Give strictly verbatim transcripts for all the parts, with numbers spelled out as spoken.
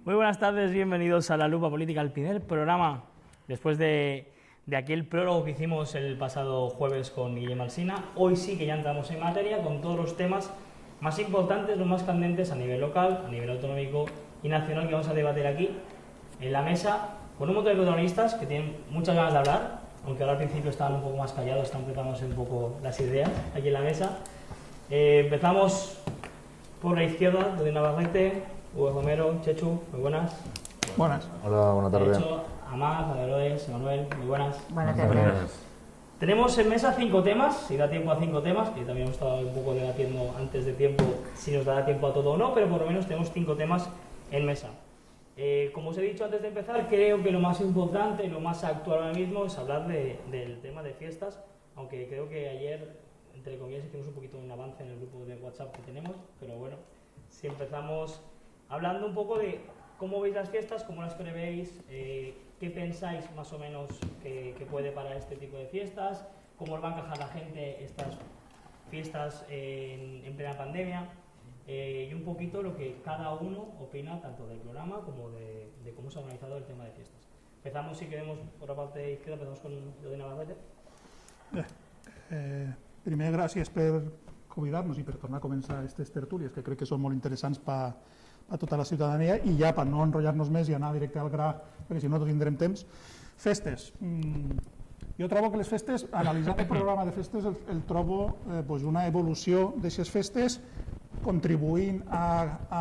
Muy buenas tardes, bienvenidos a La Lupa Política, el primer programa después de, de aquel prólogo que hicimos el pasado jueves con Guillermo Alsina. Hoy sí que ya entramos en materia con todos los temas más importantes, los más candentes a nivel local, a nivel autonómico y nacional que vamos a debatir aquí en la mesa con un montón de protagonistas que tienen muchas ganas de hablar, aunque ahora al principio estaban un poco más callados, están preparándose un poco las ideas aquí en la mesa. Eh, empezamos por la izquierda, de Navarrete, Hugo Romero, Chechu, muy buenas. Buenas. Hola, buenas tardes. Chechu, Amaz, Adeloes, Manuel, muy buenas. Buenas tardes. Tenemos en mesa cinco temas, si da tiempo a cinco temas, que también hemos estado un poco debatiendo antes de tiempo si nos dará tiempo a todo o no, pero por lo menos tenemos cinco temas en mesa. Eh, como os he dicho antes de empezar, creo que lo más importante, lo más actual ahora mismo es hablar de, del tema de fiestas, aunque creo que ayer, entre comillas, hicimos un poquito un avance en el grupo de WhatsApp que tenemos, pero bueno, si empezamos hablando un poco de cómo veis las fiestas, cómo las prevéis, eh, qué pensáis más o menos que, que puede para este tipo de fiestas, cómo os va a encajar la gente estas fiestas en, en plena pandemia, eh, y un poquito lo que cada uno opina tanto del programa como de, de cómo se ha organizado el tema de fiestas. Empezamos, si queremos, por la parte izquierda, empezamos con Jordi Navarrete. Eh, eh, primer, gràcies per convidar-nos i per tornar a començar aquestes tertúlies, que crec que són molt interessants per a tota la ciutadania, i ja per no enrotllar-nos més i anar directe al gra, perquè si no no tindrem temps. Festes. Mm, jo trobo que les festes, analitzant el programa de festes, el, el trobo eh, pues una evolució d'aquestes festes contribuint a, a,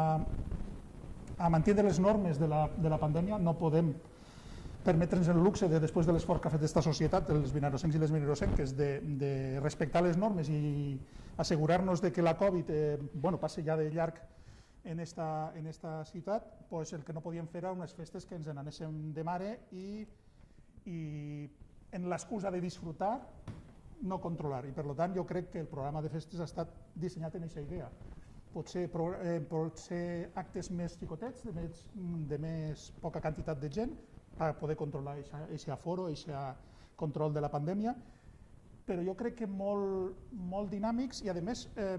a mantenir les normes de la, de la pandèmia. No podem permetre'ns el luxe, de, després de l'esforç que ha fet aquesta societat, els vinarosencs i les vinarosenques, de, de respectar les normes i assegurar-nos de que la Covid eh, bueno, passi ja de llarg en esta, en esta ciutat, pues el que no podíem fer era unes festes que ens n'anéssim de mare i, i en l'excusa de disfrutar, no controlar. I per tant jo crec que el programa de festes ha estat dissenyat en aquesta idea. Pot ser, eh, pot ser actes més xicotets, de més, de més poca quantitat de gent, per poder controlar aquest aforo, aquest control de la pandèmia, però jo crec que molt, molt dinàmics i a més eh,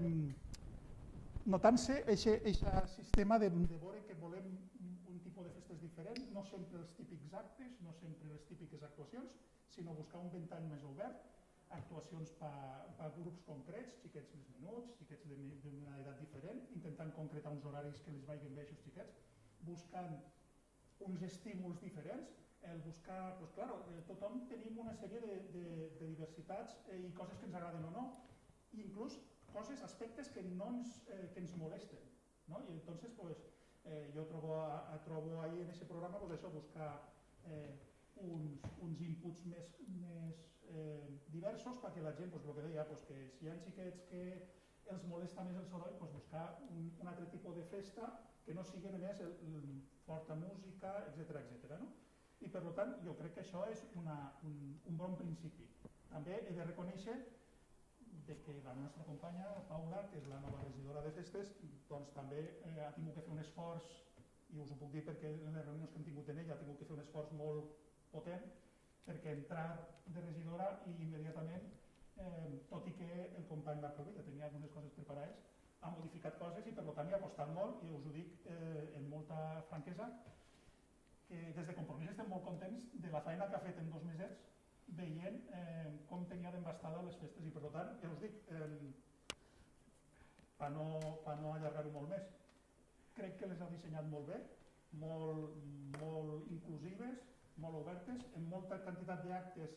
notant-se aquest sistema de, de veure que volem un tipus de festes diferent, no sempre els típics actes, no sempre les típiques actuacions, sinó buscar un ventall més obert, actuacions per a grups concrets, xiquets més menuts, xiquets d'una edat diferent, intentant concretar uns horaris que els vagin bé a aquests xiquets, buscant uns estímuls diferents, el buscar, doncs clar, tothom tenim una sèrie de, de, de diversitats i coses que ens agraden o no, i inclús coses, aspectes que no ens, eh, que ens molesten, ¿no? I entonces pues eh, jo trobo, a, trobo ahí en ese programa pues eso, buscar eh, uns, uns inputs més, més eh, diversos perquè la gent, pues, el que deia, pues, que si hi ha xiquets que els molesta més el soroll, pues, buscar un, un altre tipus de festa que no sigui només el, el forta música, etcètera, etcètera, no? I per tant jo crec que això és una, un, un bon principi. També he de reconèixer de que la nostra companya, Paula, que és la nova regidora de festes, doncs també eh, ha tingut que fer un esforç, i us ho puc dir perquè en les reunions que hem tingut en ella ha tingut que fer un esforç molt potent, perquè entrar de regidora i immediatament, eh, tot i que el company Marc Rovella tenia algunes coses preparades, ha modificat coses i per tant hi ha apostat molt, i us ho dic eh, en molta franquesa, que des de Compromís estem molt contents de la feina que ha fet en dos mesets, veient eh, com tenia d'embastada les festes, i per tant, ja us dic, eh, per no, per no allargar-ho molt més, crec que les ha dissenyat molt bé, molt, molt inclusives, molt obertes, en molta quantitat d'actes,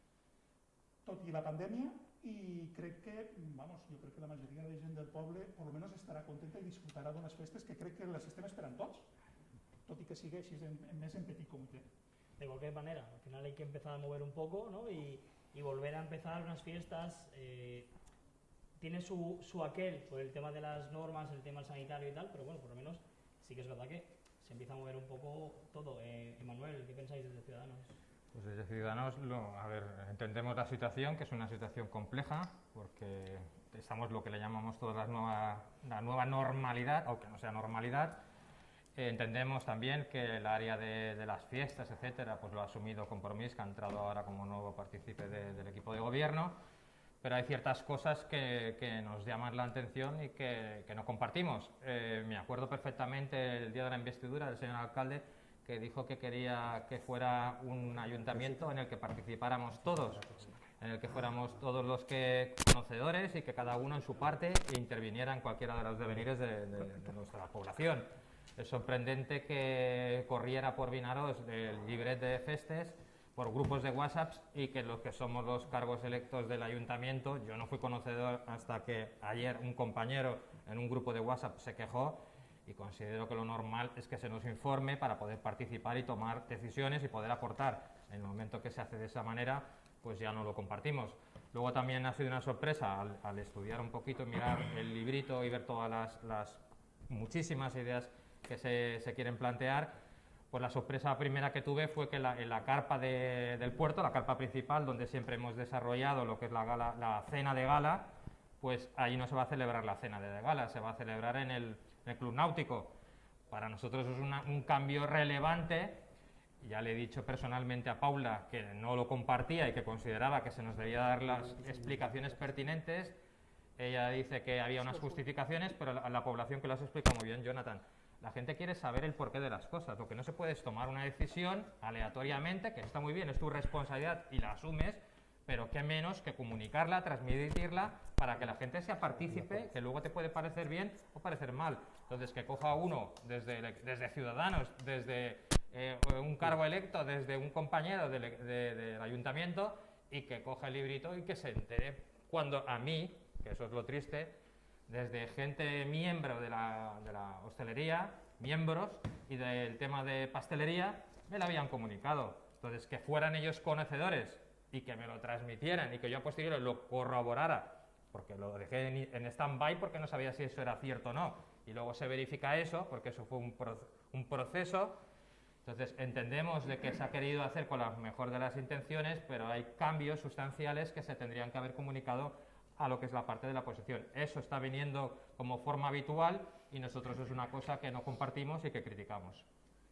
tot i la pandèmia, i crec que, vamos, jo crec que la majoria de gent del poble per almenys estarà contenta i disfrutarà d'unes festes que crec que les estem esperant tots, tot i que sigui així en, en més en petit comitè. De cualquier manera, al final hay que empezar a mover un poco, ¿no? y, y volver a empezar unas fiestas. Eh, tiene su, su aquel por el tema de las normas, el tema sanitario y tal, pero bueno, por lo menos sí que es verdad que se empieza a mover un poco todo. Eh, Emanuel, ¿qué pensáis desde Ciudadanos? Pues desde Ciudadanos, lo, a ver, entendemos la situación, que es una situación compleja, porque estamos lo que le llamamos toda la nueva, la nueva normalidad, aunque no sea normalidad. Eh, entendemos también que el área de, de las fiestas, etcétera, pues lo ha asumido Compromís, que ha entrado ahora como nuevo partícipe de, del equipo de gobierno, pero hay ciertas cosas que, que nos llaman la atención y que, que no compartimos. Eh, me acuerdo perfectamente el día de la investidura del señor alcalde, que dijo que quería que fuera un ayuntamiento en el que participáramos todos, en el que fuéramos todos los que conocedores y que cada uno en su parte interviniera en cualquiera de los devenires de, de, de nuestra población. Es sorprendente que corriera por Vinaroz el libret de festes por grupos de WhatsApp y que los que somos los cargos electos del ayuntamiento, yo no fui conocedor hasta que ayer un compañero en un grupo de WhatsApp se quejó, y considero que lo normal es que se nos informe para poder participar y tomar decisiones y poder aportar. En el momento que se hace de esa manera, pues ya no lo compartimos. Luego también ha sido una sorpresa al, al estudiar un poquito, mirar el librito y ver todas las, las muchísimas ideas que se, se quieren plantear. Pues la sorpresa primera que tuve fue que la, en la carpa de, del puerto, la carpa principal, donde siempre hemos desarrollado lo que es la, gala, la cena de gala, pues ahí no se va a celebrar la cena de gala, se va a celebrar en el, en el Club Náutico. Para nosotros es una, un cambio relevante. Ya le he dicho personalmente a Paula que no lo compartía y que consideraba que se nos debía dar las explicaciones pertinentes. Ella dice que había unas justificaciones, pero la, la población que lo has explicado muy bien, Jonathan. La gente quiere saber el porqué de las cosas. Lo que no se puede es tomar una decisión aleatoriamente, que está muy bien, es tu responsabilidad y la asumes, pero qué menos que comunicarla, transmitirla, para que la gente sea partícipe, que luego te puede parecer bien o parecer mal. Entonces, que coja uno desde, desde Ciudadanos, desde eh, un cargo electo, desde un compañero del de, de, ayuntamiento, y que coja el librito y que se entere cuando a mí, que eso es lo triste, desde gente miembro de la, de la hostelería, miembros, y del tema de pastelería, me lo habían comunicado. Entonces, que fueran ellos conocedores y que me lo transmitieran y que yo a posteriori lo corroborara, porque lo dejé en, en stand-by porque no sabía si eso era cierto o no, y luego se verifica eso, porque eso fue un, pro, un proceso. Entonces, entendemos de que se ha querido hacer con la mejor de las intenciones, pero hay cambios sustanciales que se tendrían que haber comunicado a lo que es la parte de la oposición. Eso está viniendo como forma habitual y nosotros és una cosa que no compartimos i que criticamos.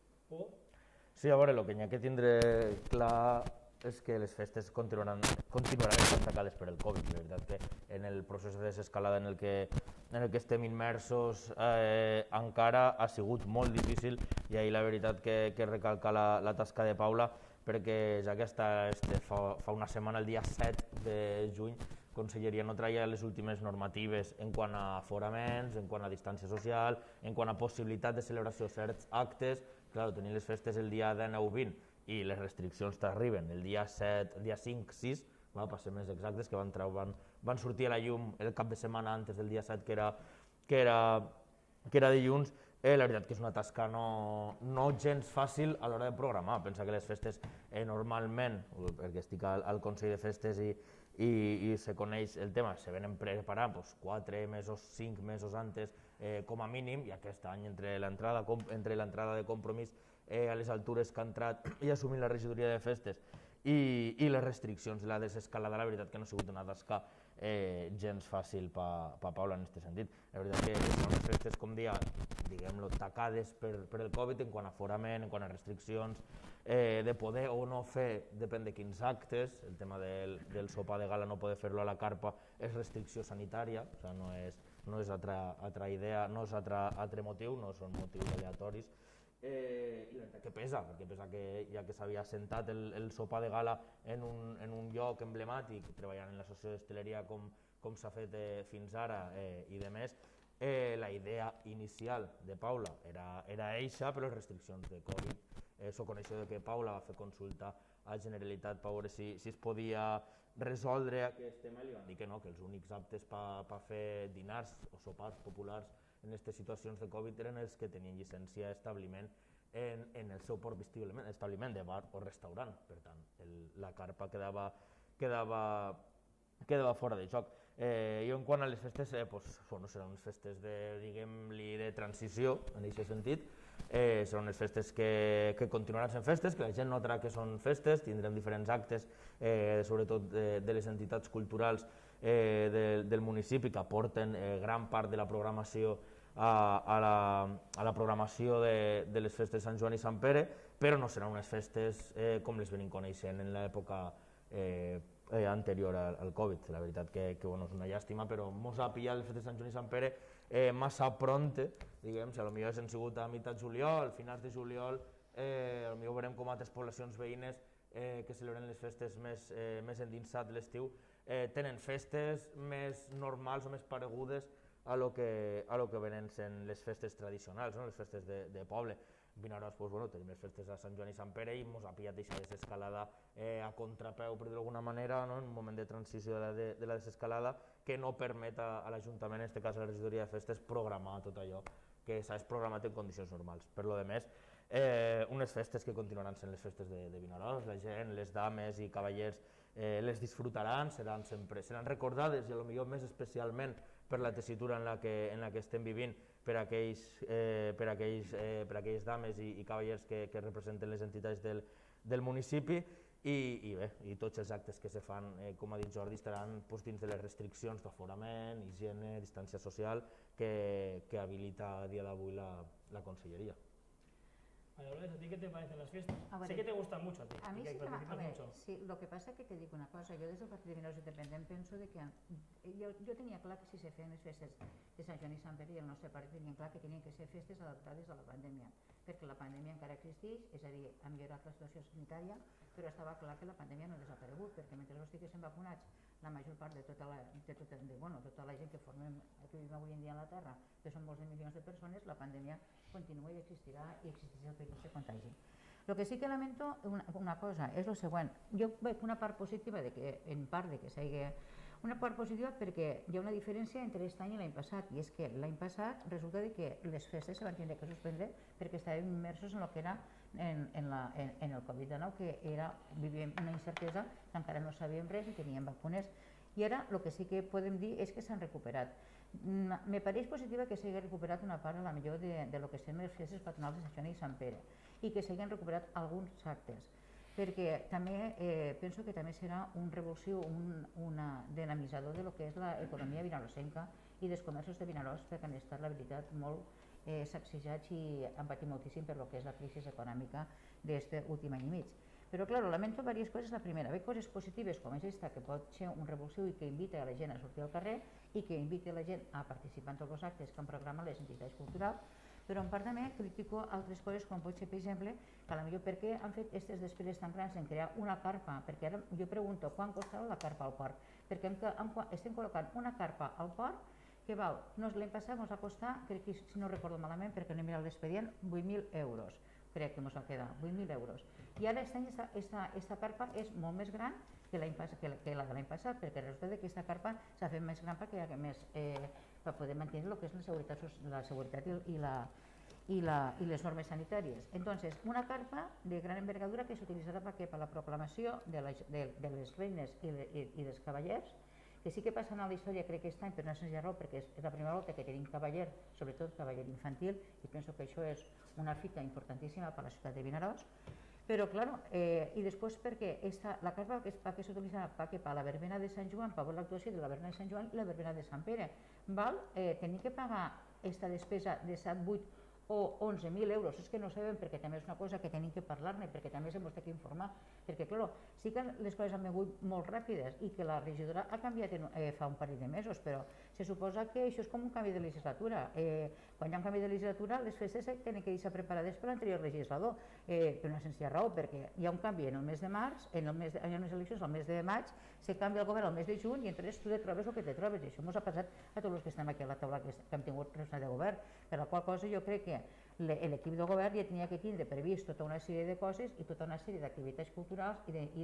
Sí, a veure, el que n'hi ha que tindre clar és que les festes continuaran, continuaran estant tacades per el Covid. La veritat que en el procés de desescalada en el que, en el que estem immersos eh, encara ha sigut molt difícil, i ahir la veritat que, que recalca la, la tasca de Paula, perquè ja que està, este, fa, fa una setmana, el dia set de juny, Conselleria no traia les últimes normatives en quant a aforaments, en quant a distància social, en quant a possibilitat de celebració de certs actes. Clar, tenir les festes el dia dinou vint i les restriccions t'arriben el dia set, el dia cinc, sis, va, per ser més exactes, que van, van, van sortir a la llum el cap de setmana antes del dia set, que era, que era, que era dilluns. Eh, la veritat que és una tasca no, no gens fàcil a l'hora de programar. Pensa que les festes eh, normalment, perquè estic al, al Consell de Festes i, i, i se coneix el tema, se venen preparant pues, quatre mesos, cinc mesos antes eh, com a mínim, i aquest any entre l'entrada entre l'entrada de Compromís eh, a les altures que ha entrat i assumint la regidoria de festes i, i les restriccions de la desescalada, la veritat que no ha sigut una tasca eh, gens fàcil per pa Paula en aquest sentit. La veritat que són unes festes, com dia, diguem-lo, tacades per, per el Covid en quant a aforament, en quant a restriccions, eh, de poder o no fer, depèn de quins actes. El tema del, del sopar de gala, no poder fer-lo a la carpa, és restricció sanitària, o sigui, no és, no és altra, altra idea, no és altre, altre motiu, no són motius aleatoris. Eh, I la veritat que pesa, perquè pesa que ja que s'havia assentat el, el sopar de gala en un, en un lloc emblemàtic, treballant en l'associació d'hostaleria com, com s'ha fet eh, fins ara eh, i de més, eh, la idea inicial de Paula era, era eixa, però les restriccions de Covid. Eh, so coneixo de que Paula va fer consulta a Generalitat per veure si, si es podia resoldre aquest tema i li van dir que no, que els únics aptes per pa fer dinars o sopars populars en aquestes situacions de Covid eren els que tenien llicència d'establiment en, en el seu propi establiment de bar o restaurant. Per tant, el, la carpa quedava, quedava, quedava fora de joc. Eh, I en quant a les festes, eh, pues, bueno, seran unes festes de, diguem-li, de transició, en aquest sentit. Eh, seran unes festes que, que continuaran sent festes, que la gent notarà que són festes, tindrem diferents actes, eh, sobretot de, de les entitats culturals eh, de, del municipi, que aporten eh, gran part de la programació a, a, la, a la programació de, de les festes de Sant Joan i Sant Pere, però no seran unes festes eh, com les venim coneixent en l'època eh, eh, anterior al, al Covid. La veritat que, que bueno, és una llàstima, però mos ha pillat les festes de Sant Joan i Sant Pere eh, massa pronte, diguem, si potser haguessin sigut a meitat juliol, finals de juliol, eh, potser veurem com altres poblacions veïnes eh, que celebren les festes més, eh, més endinsat l'estiu eh, tenen festes més normals o més paregudes a lo que, a lo que venen sent les festes tradicionals, no? Les festes de, de poble. Vinaròs, pues, bueno, tenim les festes a Sant Joan i Sant Pere i ens ha pillat aquesta desescalada eh, a contrapeu, per dir-ho d'alguna manera, no? En un moment de transició de la, de, de la desescalada que no permet a, a l'Ajuntament, en aquest cas a la regidoria de festes, programar tot allò que s'ha programat en condicions normals. Per lo de més, eh, unes festes que continuaran sent les festes de, de Vinaròs, la gent, les dames i cavallers eh, les disfrutaran, seran sempre seran recordades i potser més especialment per la tessitura en la que, en la que estem vivint, per aquells, eh, per aquells, eh, per aquelles dames i, i cavallers que, que representen les entitats del, del municipi i, i bé, i tots els actes que se fan, eh, com ha dit Jordi, estaran pues, dins de les restriccions d'aforament, higiene, distància social que, que habilita a dia d'avui la, la Conselleria. María Dolores, ¿a ti qué te parecen las fiestas? Ver, sé que te gustan mucho a ti. A mí y que sí que me, a ver, mucho. sí, lo que pasa es que te digo una cosa, yo desde el Partido de Vinaròs Independent penso de que jo, jo tenia clar que si se feien les festes de Sant Joan i Sant Pere i el nostre partit tenien clar que tenien que ser festes adaptades a la pandèmia, perquè la pandèmia encara existeix, és a dir, ha millorat la situació sanitària, però estava clar que la pandèmia no ha desaparegut, perquè mentre no estiguessin vacunats la major part de tota la, de tota, de, bueno, tota la gent que formem, que vivim avui en dia a la Terra, que són molts de milions de persones, la pandèmia continua i existirà i existirà el perill de contagi. El que sí que lamento una, una cosa és el següent. Jo veig una part positiva de que, en part de que s'hagi una part positiva perquè hi ha una diferència entre aquest any i l'any passat, i és que l'any passat resulta de que les festes se van tindre que suspendre perquè estàvem immersos en el que era en, en, la, en, en el Covid dinou, que era, vivíem una incertesa que encara no sabíem res i teníem vacunes. I ara el que sí que podem dir és que s'han recuperat. Me pareix positiva que s'hagi recuperat una part a la millor de, de lo que són les festes patronals de Sant Joan i Sant Pere i que s'hagin recuperat alguns actes, perquè també eh, penso que també serà un revulsiu, un una dinamitzador de lo que és l'economia vinaròsenca i dels comerços de Vinaròs, perquè han estat, la veritat, molt eh, sacsejats i han patit moltíssim per lo que és la crisi econòmica d'aquest últim any i mig. Però, clar, lamento diverses coses. La primera, ve coses positives com és aquesta, que pot ser un revulsiu i que invita a la gent a sortir al carrer i que invita a la gent a participar en tots els actes que han programat les entitats culturals, però en part també critico altres coses com pot ser, per exemple, que potser per què han fet aquestes despeses tan grans en crear una carpa, perquè ara jo pregunto quan costarà la carpa al port, perquè estem col·locant una carpa al port que val, l'any passat ens va costar, crec que si no recordo malament perquè no he mirat l'expedient, vuit mil euros. Crec que ens va quedar, vuit mil euros. I ara aquest any aquesta carpa és molt més gran que la de l'any passat, perquè resulta que aquesta carpa s'ha fet més gran perquè hi ha més, per poder mantenir el que és la seguretat i les normes sanitàries. Entonces, una carpa de gran envergadura que s'utilitzarà per a la proclamació de les reines i dels cavallers, que sí que passa a la història, crec que aquest any, però no sense raó, perquè és la primera volta que tenim cavaller, sobretot cavaller infantil, i penso que això és una fita importantíssima per a la ciutat de Vinaròs. Però, clar, i després perquè la carpa que s'utilitza per a la verbena de Sant Joan, per l'actuació de la verbena de Sant Joan i la verbena de Sant Pere, val tenir que pagar aquesta despesa de set, vuit o onze mil euros, és que no sabem, perquè també és una cosa que tenim que parlar-ne, perquè també s'hem de informar, perquè, clar, sí que les coses han vingut molt ràpides i que la regidora ha canviat fa un parell de mesos, però se suposa que això és com un canvi de legislatura. Quan hi ha un canvi de legislatura, les festes tenen que deixar preparades per l'anterior legislador, per una senzilla raó, perquè hi ha un canvi en el mes de març, hi ha unes eleccions al mes de maig, se canvia el govern al mes de juny i entonces tu te trobes el que te trobes, i això ens ha passat a tots els que estem aquí a la taula que hem tingut responsabilitat de govern, per la qual cosa jo crec que l'equip de govern ja tenia que tindre previst tota una sèrie de coses i tota una sèrie d'activitats culturals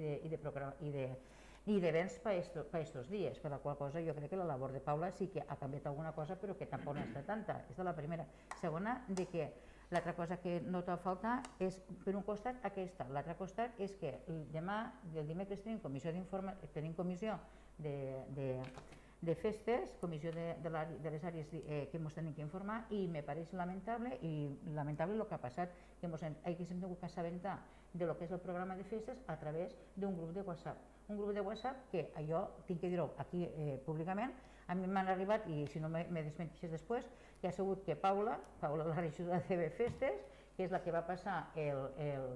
i d'events per aquests dies, per la qual cosa jo crec que la labor de Paula sí que ha canviat alguna cosa, però que tampoc no ha estat tanta. Aquesta és la primera. Segona, de que l'altra cosa que no t'ha faltat és, per un costat, aquesta. L'altre costat és que demà, el dimecres, tenim comissió tenim comissió de de festes, comissió de les àrees que ens tenim que informar, i me pareix lamentable i lamentable el que ha passat, que ens haguéssim tingut que assabentar del que és el programa de festes a través d'un grup de WhatsApp. Un grup de WhatsApp que jo tinc que dir-ho aquí públicament, a mi m'han arribat, i si no me desmenteixes després, que ha sigut que Paula, Paula la regidora de Festes, que és la que va passar el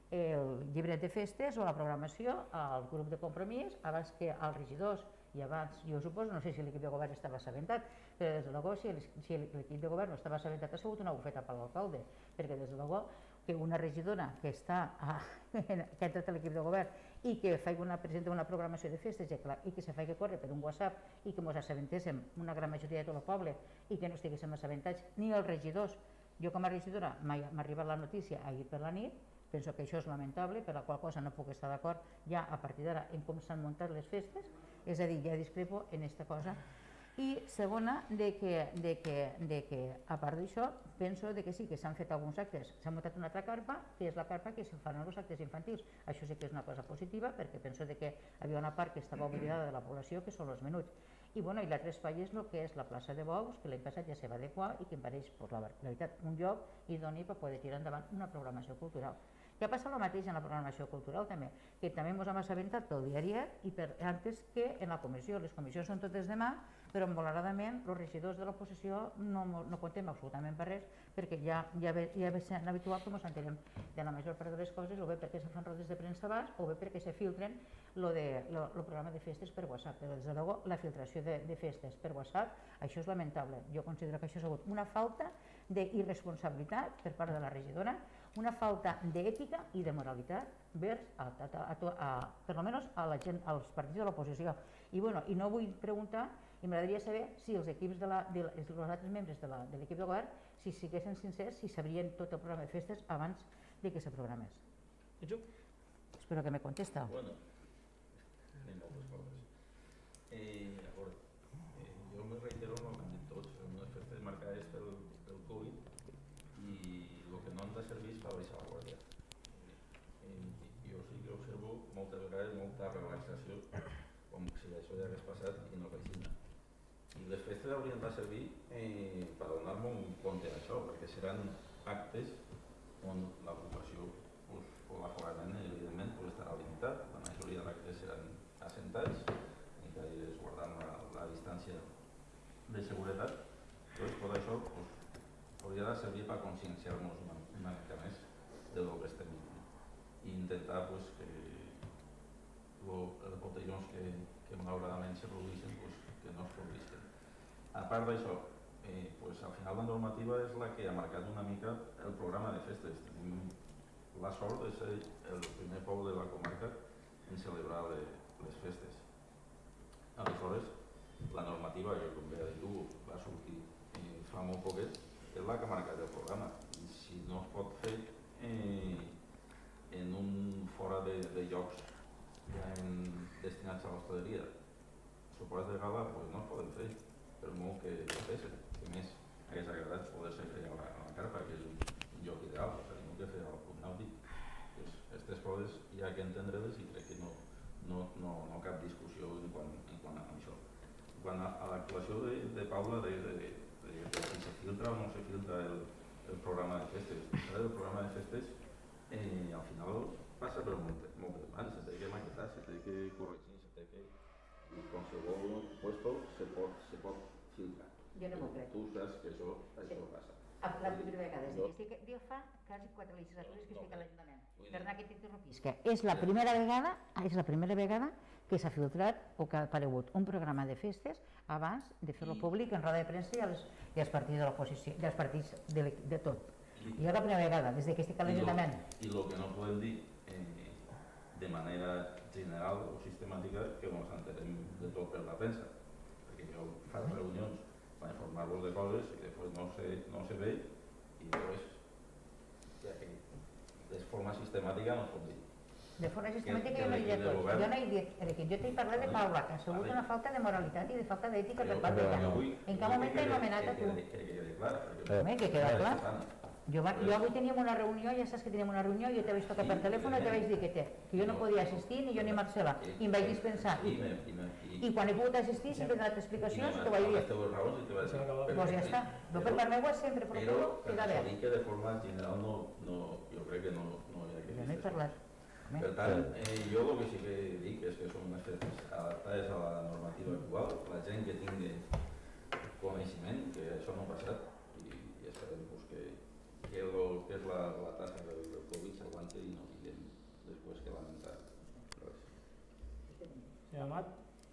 el llibret de festes o la programació al grup de compromís abans que als regidors i abans, jo suposo, no sé si l'equip de govern estava assabentat, però des de luego si l'equip de govern no estava assabentat ha sigut una bufeta per l'alcalde, perquè des de luego que una regidora que està a, que ha entrat a l'equip de govern i que faig una, presenta una programació de festes i que se faci córrer per un WhatsApp i que ens assabentéssim una gran majoria de tot el poble i que no estiguéssim assabentats ni els regidors. Jo com a regidora m'ha arribat la notícia ahir per la nit, penso que això és lamentable, per la qual cosa no puc estar d'acord ja a partir d'ara en com s'han muntat les festes, és a dir, ja discrepo en aquesta cosa. I segona, de que, de que, de que a part d'això, penso de que sí, que s'han fet alguns actes. S'ha muntat una altra carpa, que és la carpa que se fan els actes infantils. Això sí que és una cosa positiva, perquè penso de que hi havia una part que estava oblidada de la població, que són els menuts. I, bueno, i l'altre espai és el que és la plaça de Bous, que l'any passat ja se va adequar i que em pareix, pues, la veritat, un lloc idoni per poder tirar endavant una programació cultural. Ja passa el mateix en la programació cultural també, que també ens hem assabentat pel diari i per antes que en la comissió. Les comissions són totes demà, però envoladament els regidors de l'oposició no, no contem absolutament per res, perquè ja, ja, ve, ja ve sent habitual que ens entenem de la major part de les coses, o bé perquè se fan rodes de premsa abans, o bé perquè se filtren el programa de festes per WhatsApp. Però des de luego la filtració de, de festes per WhatsApp, això és lamentable. Jo considero que això ha sigut una falta d'irresponsabilitat per part de la regidora, una falta d'ètica i de moralitat vers, a, a, a, a, per almenys a la gent, als partits de l'oposició. I, bueno, i no vull preguntar, i m'agradaria saber si els equips de, la, de els altres membres de l'equip de govern, si siguessin sincers, si sabrien tot el programa de festes abans de que se programés. Espero que me contesta. Bueno, anem moltes coses. Eh, a veure, eh, jo me reitero en el que han dit tots, són unes festes marcades pel, pel Covid i el que no han de servir és per baixar la guàrdia. Eh, jo sí que observo moltes vegades molta relaxació, com si això ja hagués passat i no vaixina. I les festes haurien de servir eh, per donar-me un compte d'això, perquè seran actes on la població pues, o l'aforament evidentment pues, estarà limitat. La majoria d'actes seran assentats, encara és guardant la, la distància de seguretat. Doncs tot això pues, hauria de servir per conscienciar-nos una, una mica més del que estem vivint i intentar pues, que lo, els botellons que, que malauradament se produeixen pues, que no es produeixen. A part d'això, eh, pues, al final la normativa és la que ha marcat una mica el programa de festes. Tenim la sort de ser el primer poble de la comarca en celebrar les, les festes. Aleshores, la normativa, que com bé ha dit tu, va sortir eh, fa molt poquet, és la que ha marcat el programa. I si no es pot fer eh, en un fora de, de llocs ja en, destinats a l'hostaleria, sopars de gala, pues no es poden fer, per molt que ho fessin. A més, hagués agradat poder-se fer a la, a la carpa, que és un, un lloc ideal, per no que fer al punt nàutic. Pues, aquestes coses hi ha que entendre-les i crec que no, no, no, no cap discussió en quant, en quant a això. En quant a, a l'actuació de, de Paula, de, de, de, de, de si se filtra o no se filtra el, el programa de festes. El programa de festes eh, al final passa per moltes moltes mans, se té que maquetar, se té que corregir, se té que... I qualsevol puesto se pot, se pot filtrar. Jo no m'ho crec. Tu saps que això, això Sí. passa. La primera vegada, és Jo- que estic, jo fa quasi quatre legislatures que No, estic a no. l'Ajuntament. Vull dir- Perdona que t'interrompisca. És la primera vegada, és la primera vegada que s'ha filtrat o que ha aparegut un programa de festes abans de fer-lo I- públic en roda de premsa i als, i als partits de l'oposició, dels partits de, l'equip- de tot. I- I és la primera vegada, des que estic a I lo- l'Ajuntament. I el que no podem dir eh, de manera general o sistemàtica que ens entenem de tot per la premsa. Perquè jo faig reunions per informar-vos de coses i després no se, no se ve i després ja que de forma sistemàtica no es pot dir. De forma Que- sistemàtica que jo no he dit l'equip de tot. govern- Jo no he dit l'equip. Jo t'he parlat de Vale. Paula, que ha sigut Vale. una falta de moralitat i de falta d'ètica per Jo- part jo d'ella. vull- En cap jo moment vull t'he que- anomenat a que tu. quedi- Que quedi clar. perquè- Home, que queda Ara clar. està tant. Jo, va, jo avui teníem una reunió, ja saps que teníem una reunió, jo te vaig tocar per telèfon i te vaig dir que, te, que jo no podia assistir, ni jo ni Marcela, i em vaig dispensar. I, I, me, i, me, i, i quan he pogut assistir sempre he donat explicacions i t'ho vaig dir. Les teves raons i te vaig dir. Doncs ja està. Jo per part meva sempre Però procuro quedar per bé. dir que de forma general no, no, jo crec que no, no hi ha que Jo no he dir parlat. Home. Per tant, eh, jo el que sí que dic és que són unes festes adaptades a la normativa actual, la gent que tingui coneixement, que això no ha passat, i, i esperem pues, que, que el que és la, la tassa del, del Covid s'aguanti i no tinguem Amat.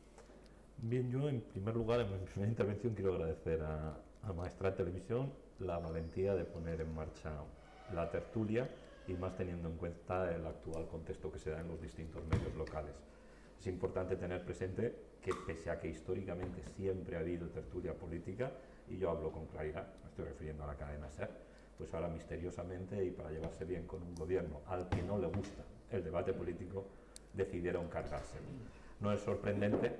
Bien, yo en primer lugar, en mi primera intervención, quiero agradecer a, a Maestrat Televisión la valentía de poner en marcha la tertulia y más teniendo en cuenta el actual contexto que se da en los distintos medios locales. Es importante tener presente que pese a que históricamente siempre ha habido tertulia política, y yo hablo con claridad, me estoy refiriendo a la cadena SER, pues ahora misteriosamente y para llevarse bien con un gobierno al que no le gusta el debate político, decidieron cargárselo. No es sorprendente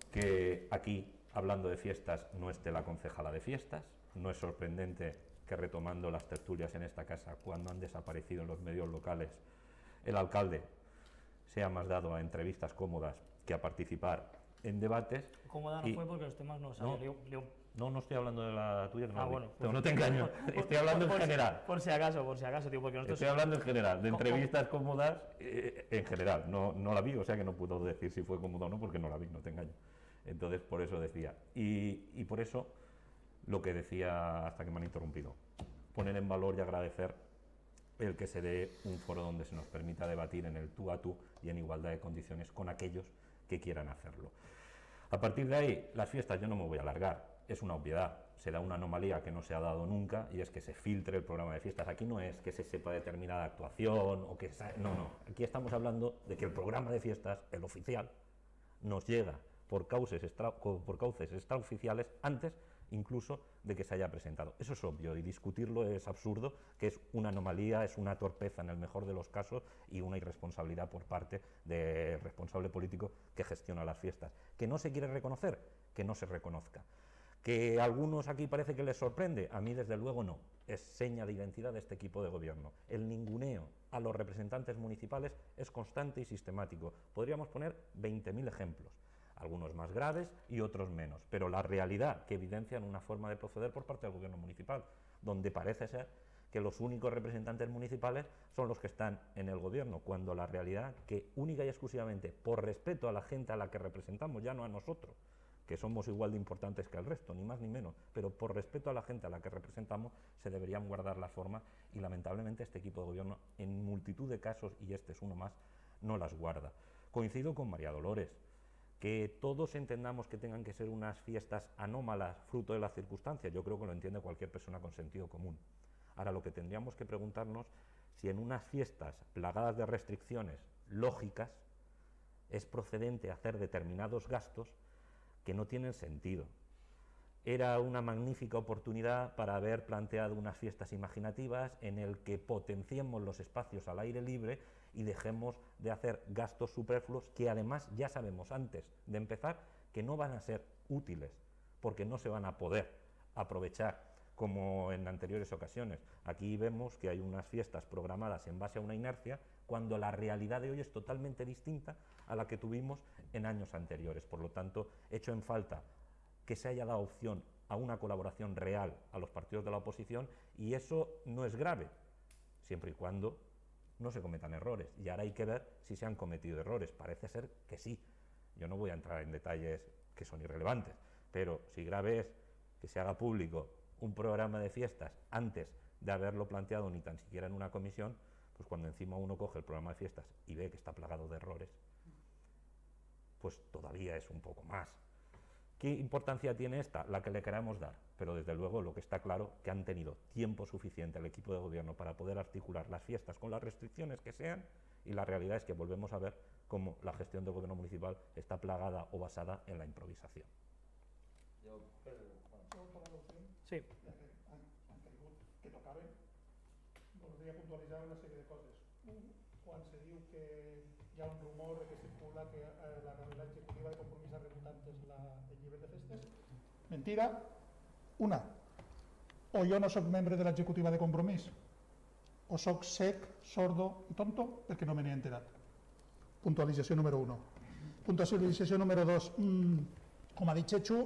que aquí, hablando de fiestas, no esté la concejala de fiestas, no es sorprendente que retomando las tertulias en esta casa, cuando han desaparecido en los medios locales, el alcalde sea más dado a entrevistas cómodas que a participar en debates. Cómoda no y, fue porque los temas no salieron. No, no, no estoy hablando de la tuya, que no, ah, la bueno, pues, no te engaño, por, estoy hablando por, en por general. Si, por si acaso, por si acaso, tío, porque nosotros... Estoy hablando en general, de ¿Cómo? entrevistas cómodas eh, en general, no, no la vi, o sea que no puedo decir si fue cómoda o no, porque no la vi, no te engaño. Entonces, por eso decía. Y, y por eso, lo que decía hasta que me han interrumpido, poner en valor y agradecer el que se dé un foro donde se nos permita debatir en el tú a tú y en igualdad de condiciones con aquellos que quieran hacerlo. A partir de ahí, las fiestas yo no me voy a alargar, es una obviedad, se da una anomalía que no se ha dado nunca y es que se filtre el programa de fiestas. Aquí no es que se sepa determinada actuación o que... No, no, aquí estamos hablando de que el programa de fiestas, el oficial, nos llega por cauces, extra, por cauces extraoficiales antes incluso de que se haya presentado. Eso es obvio y discutirlo es absurdo, que es una anomalía, es una torpeza en el mejor de los casos y una irresponsabilidad por parte del responsable político que gestiona las fiestas. ¿Que no se quiere reconocer? Que no se reconozca. ¿Que a algunos aquí parece que les sorprende? A mí desde luego no. Es seña de identidad de este equipo de gobierno. El ninguneo a los representantes municipales es constante y sistemático. Podríamos poner veinte mil ejemplos. Algunos más graves y otros menos, pero la realidad que evidencian una forma de proceder por parte del gobierno municipal, donde parece ser que los únicos representantes municipales son los que están en el gobierno, cuando la realidad que única y exclusivamente por respeto a la gente a la que representamos, ya no a nosotros, que somos igual de importantes que el resto, ni más ni menos, pero por respeto a la gente a la que representamos se deberían guardar las formas y lamentablemente este equipo de gobierno en multitud de casos, y este es uno más, no las guarda. Coincido con María Dolores. Que todos entendamos que tengan que ser unas fiestas anómalas, fruto de las circunstancias, yo creo que lo entiende cualquier persona con sentido común. Ahora, lo que tendríamos que preguntarnos, si en unas fiestas plagadas de restricciones lógicas, es procedente hacer determinados gastos que no tienen sentido. Era una magnífica oportunidad para haber planteado unas fiestas imaginativas en el que potenciemos los espacios al aire libre y dejemos de hacer gastos superfluos que además ya sabemos antes de empezar que no van a ser útiles porque no se van a poder aprovechar como en anteriores ocasiones. Aquí vemos que hay unas fiestas programadas en base a una inercia cuando la realidad de hoy es totalmente distinta a la que tuvimos en años anteriores. Por lo tanto, echo en falta que se haya dado opción a una colaboración real a los partidos de la oposición y eso no es grave, siempre y cuando no se cometan errores. Y ahora hay que ver si se han cometido errores. Parece ser que sí. Yo no voy a entrar en detalles que son irrelevantes, pero si grave es que se haga público un programa de fiestas antes de haberlo planteado ni tan siquiera en una comisión, pues cuando encima uno coge el programa de fiestas y ve que está plagado de errores, pues todavía es un poco más. ¿Qué importancia tiene esta? La que le queramos dar, pero desde luego lo que está claro que han tenido tiempo suficiente el equipo de gobierno para poder articular las fiestas con las restricciones que sean y la realidad es que volvemos a ver cómo la gestión del gobierno municipal está plagada o basada en la improvisación. Jo, per, bueno, Sí. ja que han, han caigut que tocaven, voldria puntualitzar una sèrie de coses. Un, quan se diu que hi ha un rumor que circula que eh, la, la executiva de Compromís ha rebut antes la, el llibre de festes, mentida. Una, o jo no sóc membre de l'executiva de Compromís, o sóc sec, sordo i tonto perquè no me n'he enterat. Puntualització número uno. Puntualització número dos, mm, com ha dit Chechu,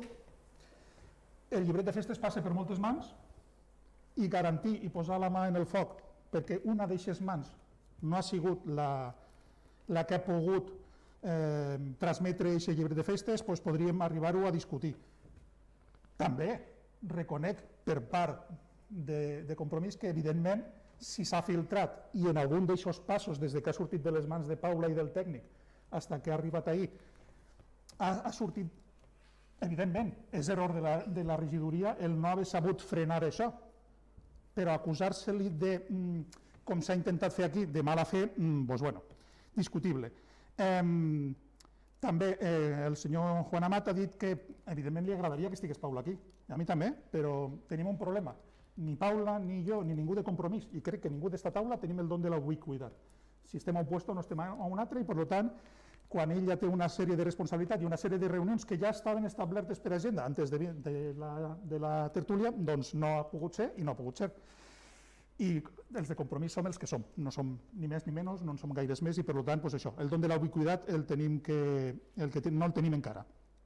el llibret de festes passa per moltes mans i garantir i posar la mà en el foc perquè una d'aquestes mans no ha sigut la, la que ha pogut eh, transmetre aquest llibret de festes, doncs podríem arribar-ho a discutir. També reconec per part de, de Compromís que evidentment si s'ha filtrat i en algun d'aquests passos des de que ha sortit de les mans de Paula i del tècnic fins que ha arribat ahir ha, ha sortit, evidentment, és error de la, de la regidoria el no haver sabut frenar això, però acusar-se-li de, com s'ha intentat fer aquí, de mala fe, doncs bueno, discutible. Eh, també eh, el senyor Juan Amat ha dit que evidentment li agradaria que estigués Paula aquí, a mi també, però tenim un problema. Ni Paula, ni jo, ni ningú de Compromís, i crec que ningú d'esta taula tenim el don de la ubiquitat. Si estem a un lloc no estem a un altre, i per tant, quan ell ja té una sèrie de responsabilitats i una sèrie de reunions que ja estaven establertes per agenda antes de, de, la, de la tertúlia, doncs no ha pogut ser i no ha pogut ser. I els de Compromís som els que som, no som ni més ni menys, no en som gaires més, i per tant, doncs això, el don de la ubiquitat el tenim que, el que no el tenim encara.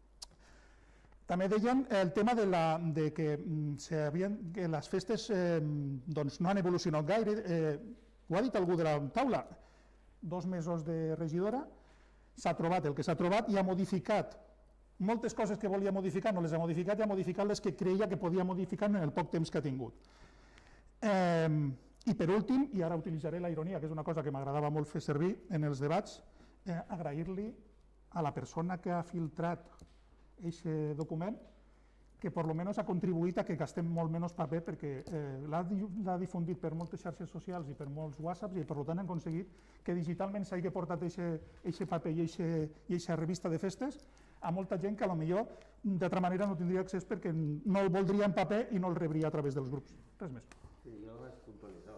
També deien el tema de, la, de que, havien, que les festes eh, doncs no han evolucionat gaire. Eh, ho ha dit algú de la taula, dos mesos de regidora, s'ha trobat el que s'ha trobat i ha modificat moltes coses que volia modificar, no les ha modificat, i ha modificat les que creia que podia modificar en el poc temps que ha tingut. Eh, I per últim, i ara utilitzaré la ironia, que és una cosa que m'agradava molt fer servir en els debats, eh, agrair-li a la persona que ha filtrat aquest document que per almenys ha contribuït a que gastem molt menys paper, perquè eh, l'ha difundit per moltes xarxes socials i per molts whatsapps, i per tant han aconseguit que digitalment s'hagi portat aquest paper i aquesta revista de festes a molta gent que potser d'altra manera no tindria accés perquè no el voldria en paper i no el rebria a través dels grups. Res més. Sí, jo només puntualitzar,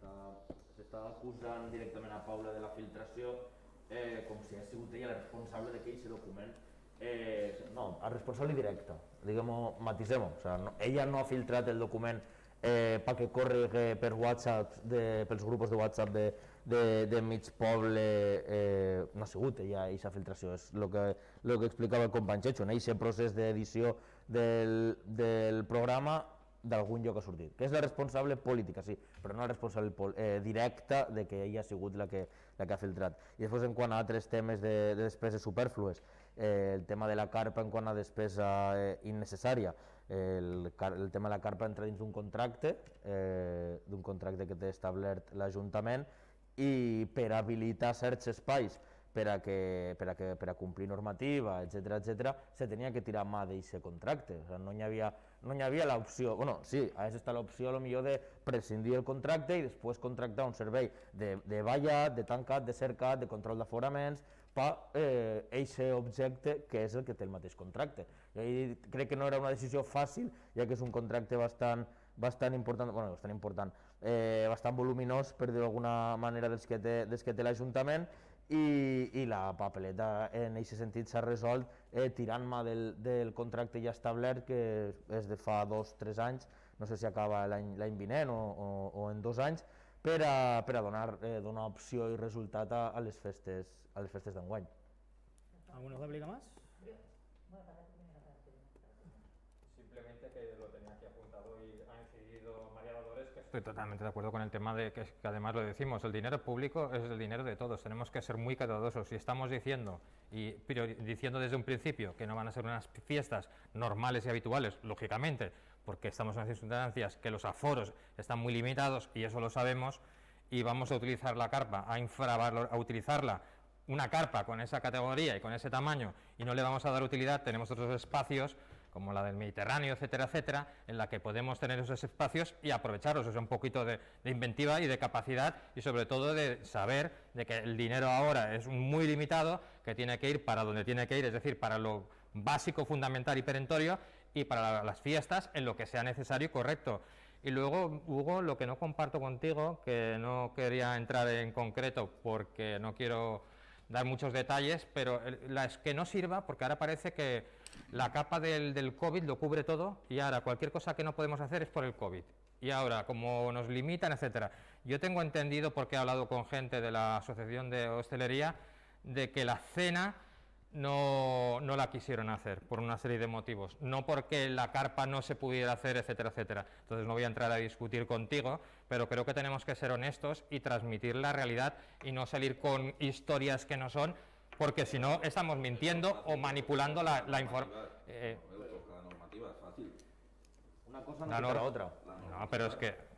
s'està acusant directament a Paula de la filtració eh, com si ha sigut ella la responsable de que aquest document Eh, no, a responsable directa, diguem-ho, matisem-ho, o sea, no, ella no ha filtrat el document eh, perquè corregui per WhatsApp, de, pels grups de WhatsApp de, de, de mig poble, eh, no ha sigut ella aquesta filtració, és el que, lo que explicava el company Checho, en aquest procés d'edició del, del programa d'algun lloc ha sortit, que és la responsable política, sí, però no la responsable eh, directa de que ella ha sigut la que, la que ha filtrat. I després, en quant a altres temes de, de despeses superflues, eh, el tema de la carpa en quant a despesa eh, innecessària, eh, el, el tema de la carpa entra dins d'un contracte, eh, d'un contracte que té establert l'Ajuntament, i per habilitar certs espais per a, que, per a, que, per a complir normativa, etcètera, etcètera, se tenia que tirar mà d'aquest contracte. O sigui, no hi havia, no hi havia l'opció, bueno, sí, hagués estat l'opció a lo millor de prescindir el contracte i després contractar un servei de, de vallat, de tancat, de cercat, de control d'aforaments, per eh, aquest objecte que és el que té el mateix contracte. I crec que no era una decisió fàcil, ja que és un contracte bastant, bastant important, bueno, bastant important, eh, bastant voluminós, per dir-ho d'alguna manera, dels que té, dels que té l'Ajuntament, i, i la papeleta en aquest sentit s'ha resolt eh, tirant mà del, del contracte ja establert, que és de fa dos o tres anys, no sé si acaba l'any vinent o, o, o en dos anys, per a, per a donar, eh, donar opció i resultat a, a les festes, a les festes d'enguany. ¿Alguna réplica más? Simplemente que lo tenía aquí apuntado y ha incidido María Dolores, que estoy totalmente de acuerdo con el tema de que, que además lo decimos, el dinero público es el dinero de todos, tenemos que ser muy cuidadosos. Si estamos diciendo y diciendo desde un principio que no van a ser unas fiestas normales y habituales, lógicamente, porque estamos en unas circunstancias que los aforos están muy limitados y eso lo sabemos, y vamos a utilizar la carpa, a, infravalor, a utilizarla, una carpa con esa categoría y con ese tamaño, y no le vamos a dar utilidad, tenemos otros espacios como la del Mediterráneo, etcétera, etcétera, en la que podemos tener esos espacios y aprovecharlos, o sea, un poquito de, de inventiva y de capacidad, y sobre todo de saber de que el dinero ahora es muy limitado, que tiene que ir para donde tiene que ir, es decir, para lo básico, fundamental y perentorio, y para la, las fiestas en lo que sea necesario y correcto. Y luego, Hugo, lo que no comparto contigo, que no quería entrar en concreto porque no quiero dar muchos detalles, pero la es que no sirva, porque ahora parece que la capa del, del COVID lo cubre todo, y ahora cualquier cosa que no podemos hacer es por el COVID. Y ahora, como nos limitan, etcétera. Yo tengo entendido, porque he hablado con gente de la Asociación de Hostelería, de que la cena no, no la quisieron hacer por una serie de motivos, no porque la carpa no se pudiera hacer, etcétera, etcétera. Entonces no voy a entrar a discutir contigo, pero creo que tenemos que ser honestos y transmitir la realidad y no salir con historias que no son, porque si no estamos mintiendo o manipulando la, la información. Eh, la normativa es fácil. Una cosa no quita la otra. No, pero es que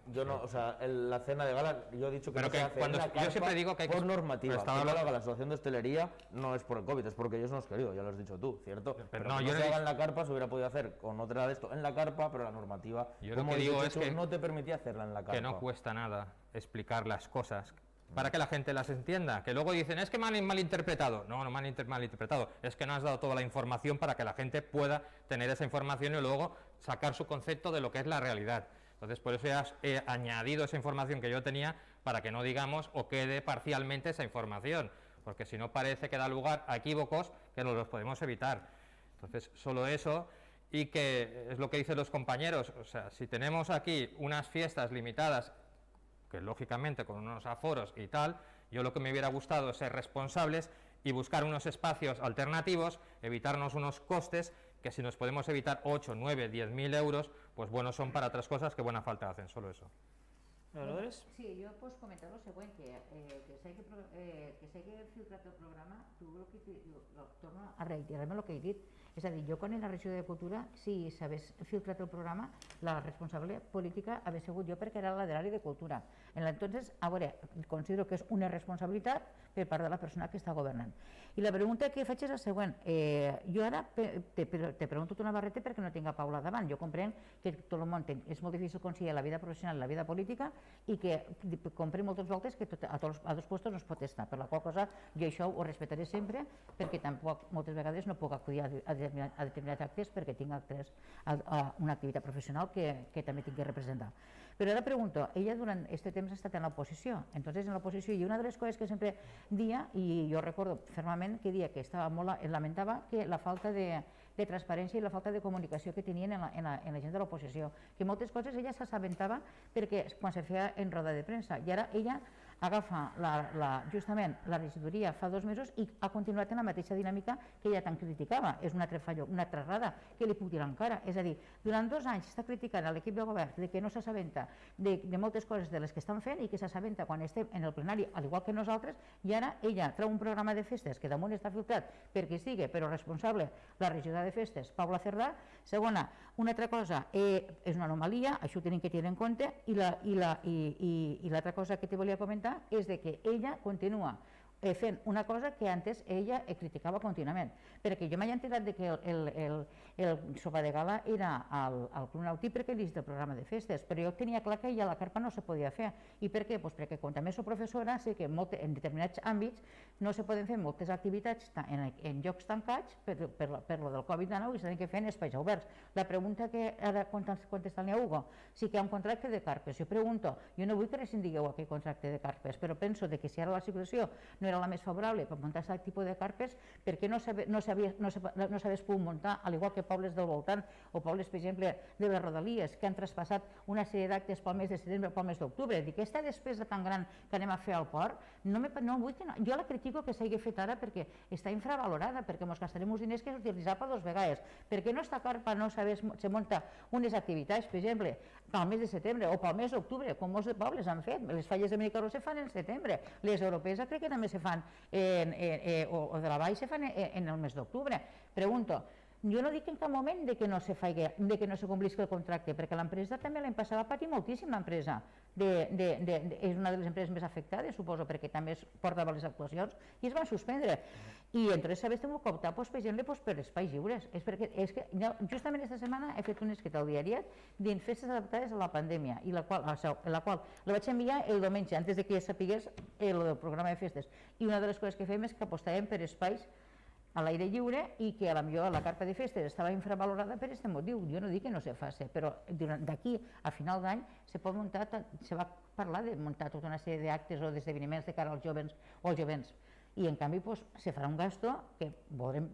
Yo no, o sea, el- la cena de gala, yo he dicho que Pero no que se hace cuando- en la yo carpa siempre digo que hay que- por normativa. Estaba Que no lo hablando- haga la Asociación de Hostelería no es por el COVID, es porque ellos no han querido, ya lo has dicho tú, ¿cierto? Pero, no, que yo no no se he haga en la carpa, se hubiera podido hacer con otra de esto en la carpa, pero la normativa, Yo lo como que he digo dicho, es que- no te permitía hacerla en la carpa. que no cuesta nada explicar las cosas para que la gente las entienda, que luego dicen, es que me han malinterpretado. No, no me han inter- malinterpretado, es que no has dado toda la información para que la gente pueda tener esa información y luego sacar su concepto de lo que es la realidad. Entonces, por eso ya he añadido esa información que yo tenía para que no digamos o quede parcialmente esa información, porque si no parece que da lugar a equívocos que no los podemos evitar. Entonces, solo eso, y que es lo que dicen los compañeros, o sea, si tenemos aquí unas fiestas limitadas, que lógicamente con unos aforos y tal, yo lo que me hubiera gustado es ser responsables y buscar unos espacios alternativos, evitarnos unos costes que si nos podemos evitar ocho, nueve, diez mil euros, pues buenos son para otras cosas que buena falta hacen, solo eso. ¿Oradores? Sí, jo pues, comentar lo següent, que, eh, que s'hagi eh, que s'hagi filtrat el programa, tu el que t'hi- lo, lo, torno a reiterar-me el que he dit, és a dir, jo quan era regidor de Cultura, si s'hagués filtrat el programa, la responsable política hagués sigut jo perquè era la de l'àrea de Cultura. Entonces, a veure, considero que és una responsabilitat per part de la persona que està governant. I la pregunta que faig és la següent, eh, jo ara te, te, te pregunto una barreta perquè no tinc a Paula davant, jo comprenc que tot el món ten, és molt difícil conciliar la vida professional i la vida política i que comprenc moltes voltes que tot, a tots a dos puestos no es pot estar, per la qual cosa jo això ho respetaré sempre perquè tampoc moltes vegades no puc acudir a, a, determinat, a determinats actes perquè tinc actes, a, a una activitat professional que, que també tinc que representar. Però ara pregunto, ella durant aquest temps ha estat en l'oposició, entonces en l'oposició, i una de les coses que sempre dia, i jo recordo fermament que dia que estava molt, lamentava que la falta de, de transparència i la falta de comunicació que tenien en la, en la, en la gent de l'oposició, que moltes coses ella s'assabentava perquè quan se feia en roda de premsa, i ara ella agafa la, la, justament la regidoria fa dos mesos i ha continuat en la mateixa dinàmica que ella tant criticava. És un altre fallo, una altra errada que li puc tirar encara. És a dir, durant dos anys està criticant a l'equip de govern de que no s'assabenta de, de moltes coses de les que estan fent i que s'assabenta quan estem en el plenari, al igual que nosaltres, i ara ella treu un programa de festes que damunt està filtrat perquè sigui, però responsable la regidora de festes, Paula Cerdà. Segona, una altra cosa, eh, és una anomalia, això ho tenim que tenir en compte, i l'altra i la, i, i, i l'altra cosa que te volia comentar és de que ella continua eh, fent una cosa que antes ella eh, criticava contínuament, perquè jo m'he enterat de que el, el, el, el sopar de gala era al, al Club Nàutic perquè he vist el programa de festes, però jo tenia clar que ja la carpa no se podia fer. I per què? Pues perquè com també soc professora sé que molt, en determinats àmbits no se poden fer moltes activitats en, en llocs tancats per, per, per lo del Covid dinou i s'han de fer en espais oberts. La pregunta que ara contestar-li a Hugo, sí que hi ha un contracte de carpes. Jo pregunto, jo no vull que rescindigueu aquell contracte de carpes, però penso de que si ara la situació no era la més favorable per muntar aquest tipus de carpes, perquè no s'hagués no no no pogut muntar, al igual que pobles del voltant o pobles, per exemple, de les Rodalies, que han traspassat una sèrie d'actes pel mes de setembre o pel mes d'octubre. Dic, aquesta despesa tan gran que anem a fer al port, no, me, no vull que no, jo la critico que s'hagi fet ara perquè està infravalorada, perquè ens gastarem uns diners que s'utilitzar per dues vegades. Perquè no està carpa, no sabés, se munta unes activitats, per exemple, pel mes de setembre o pel mes d'octubre, com molts pobles han fet. Les falles de Benicarló se fan en setembre, les europees crec que també se fan en, en, en, o, o de la Vall se fan en, en el mes d'octubre. Pregunto, jo no dic en cap moment de que no se faci, de que no se complisca el contracte, perquè l'empresa també l'any passat va patir moltíssim, l'empresa. De, de, de, de, és una de les empreses més afectades, suposo, perquè també es portava les actuacions i es van suspendre. I entonces s'ha vist que optar, pues, per exemple, pues, per espais lliures. És perquè, és que, justament aquesta setmana he fet un escrit al diariat dins festes adaptades a la pandèmia, i la qual, la qual la vaig enviar el diumenge, antes de que ja sapigués el del programa de festes. I una de les coses que fem és que apostàvem per espais a l'aire lliure i que a la millor la carpa de festes estava infravalorada per aquest motiu. Jo no dic que no se faci, però d'aquí a final d'any se pot muntar, se va parlar de muntar tota una sèrie d'actes o d'esdeveniments de cara als jovens o als jovents. I en canvi pues, se farà un gasto que veurem,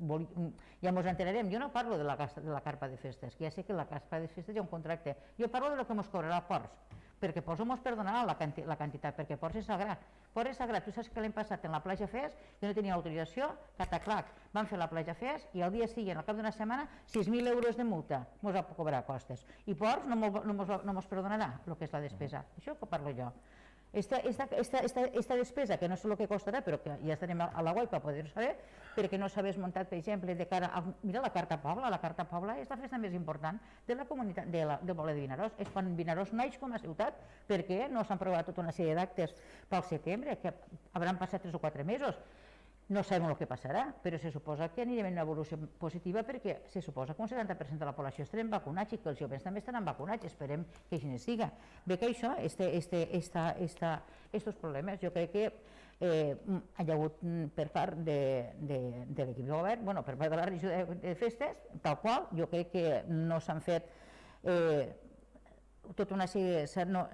ja ens enterarem. Jo no parlo de la, de la carpa de festes, que ja sé que la carpa de festes hi ha un contracte. Jo parlo de lo que ens cobrarà Ports, perquè Ports ens perdonarà la, quanti, la quantitat, perquè Ports és sagrat. Ports és sagrat. Tu saps que l'any passat en la platja Fes, que no tenia autorització, cataclac, van fer la platja Fes i al dia següent, al cap d'una setmana, sis mil euros de multa ens va cobrar costes. I Ports no ens no no perdonarà el que és la despesa. Això que parlo jo. Esta, esta, esta, esta, esta despesa, que no sé el que costarà, però que ja estarem a la web per poder saber, perquè no s'hagués muntat, per exemple, de cara a... Mira la Carta Pobla, la Carta Pobla és la festa més important de la comunitat, de la, del poble de Vinaròs. És quan Vinaròs naix com a ciutat, perquè no s'han provat tota una sèrie d'actes pel setembre, que hauran passat tres o quatre mesos. No sabem el que passarà, però se suposa que anirem en una evolució positiva perquè se suposa que un setanta per cent de la població estarem vacunats i que els joves també estaran vacunats, esperem que així ne siga. Bé que això, este, este, esta, esta, estos problemes, jo crec que eh, hi ha hagut per part de, de, de l'equip de govern, bueno, per part de la regió de, de festes, tal qual, jo crec que no s'han fet eh, tota una sèrie, s'han no,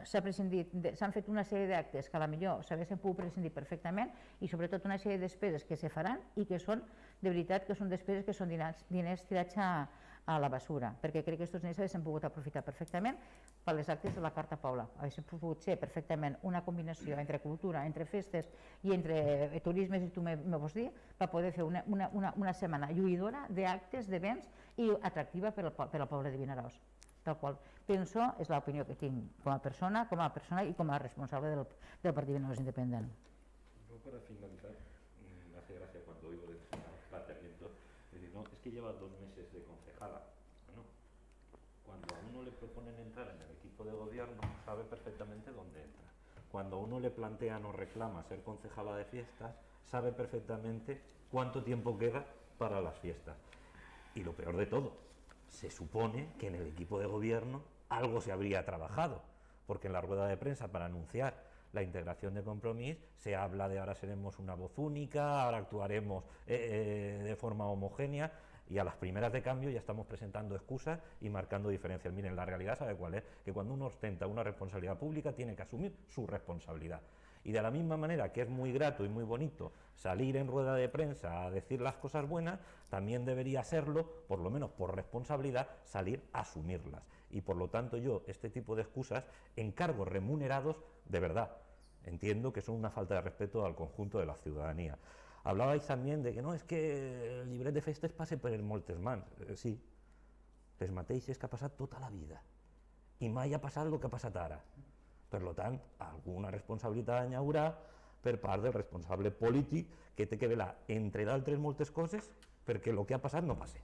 fet una sèrie d'actes que a la millor s'haguessin pogut prescindir perfectament i sobretot una sèrie de despeses que se faran i que són, de veritat, que són despeses que són diners, diners tirats a, a la basura, perquè crec que aquests diners s'haguessin pogut aprofitar perfectament per les actes de la Carta Pobla. Haguessin pogut ser perfectament una combinació entre cultura, entre festes i entre turisme, si tu me, me vols dir, per poder fer una, una, una, una setmana lluïdora d'actes, d'events i atractiva per al, per al poble de Vinaròs. Tal qual penso, és l'opinió que tinc com a persona, com a persona i com a responsable del, del Partit Vinaròs Independent. Yo para finalizar, me hace gracia cuando oigo de planteamientos, es decir, no, es que lleva dos meses de concejala. Bueno, cuando a uno le proponen entrar en el equipo de gobierno, sabe perfectamente dónde entra. Cuando a uno le plantean o reclama ser concejala de fiestas, sabe perfectamente cuánto tiempo queda para las fiestas. Y lo peor de todo, se supone que en el equipo de gobierno algo se habría trabajado, porque en la rueda de prensa para anunciar la integración de Compromís se habla de ahora seremos una voz única, ahora actuaremos eh, eh, de forma homogénea, y a las primeras de cambio ya estamos presentando excusas y marcando diferencias. Miren, la realidad, ¿sabe cuál es? Que cuando uno ostenta una responsabilidad pública tiene que asumir su responsabilidad. Y de la misma manera que es muy grato y muy bonito salir en rueda de prensa a decir las cosas buenas, también debería serlo, por lo menos por responsabilidad, salir a asumirlas. Y por lo tanto yo, este tipo de excusas, en cargos remunerados, de verdad, entiendo que son una falta de respeto al conjunto de la ciudadanía. Hablabais también de que no, es que el llibret de festes pase per moltes mans. Eh, sí, les mateixes que ha passat tota la vida. I mai ha passat el que ha passat ara. Per tant, alguna responsabilitat hi haurà per part del responsable polític que té que velar, entre d'altres moltes coses, perquè el que ha passat no passe.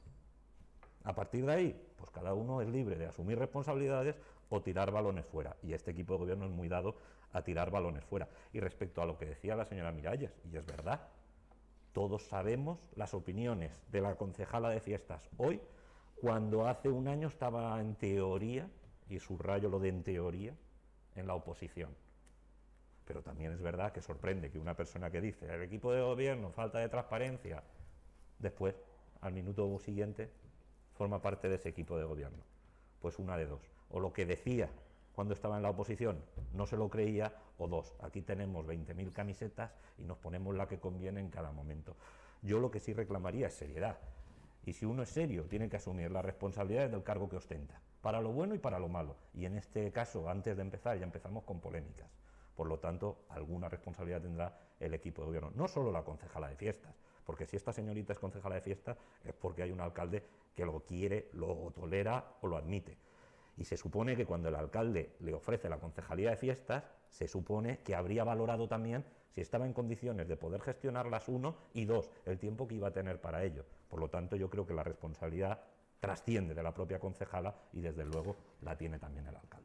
A partir de ahí, pues cada uno es libre de asumir responsabilidades o tirar balones fuera. Y este equipo de gobierno es muy dado a tirar balones fuera. Y respecto a lo que decía la señora Miralles, y es verdad, todos sabemos las opiniones de la concejala de fiestas hoy, cuando hace un año estaba en teoría, y subrayo lo de en teoría, en la oposición. Pero también es verdad que sorprende que una persona que dice el equipo de gobierno, falta de transparencia, después, al minuto siguiente, forma parte de ese equipo de gobierno. Pues una de dos. O lo que decía cuando estaba en la oposición no se lo creía, o dos, aquí tenemos veinte mil camisetas y nos ponemos la que conviene en cada momento. Yo lo que sí reclamaría es seriedad. Y si uno es serio, tiene que asumir las responsabilidades del cargo que ostenta, para lo bueno y para lo malo. Y en este caso, antes de empezar, ya empezamos con polémicas. Por lo tanto, alguna responsabilidad tendrá el equipo de gobierno, no solo la concejala de fiestas, porque si esta señorita es concejala de fiestas es porque hay un alcalde que lo quiere, lo tolera o lo admite. Y se supone que cuando el alcalde le ofrece la concejalía de fiestas, se supone que habría valorado también si estaba en condiciones de poder gestionarlas, uno, y dos, el tiempo que iba a tener para ello. Por lo tanto, yo creo que la responsabilidad trasciende de la propia concejala y desde luego la tiene también el alcalde.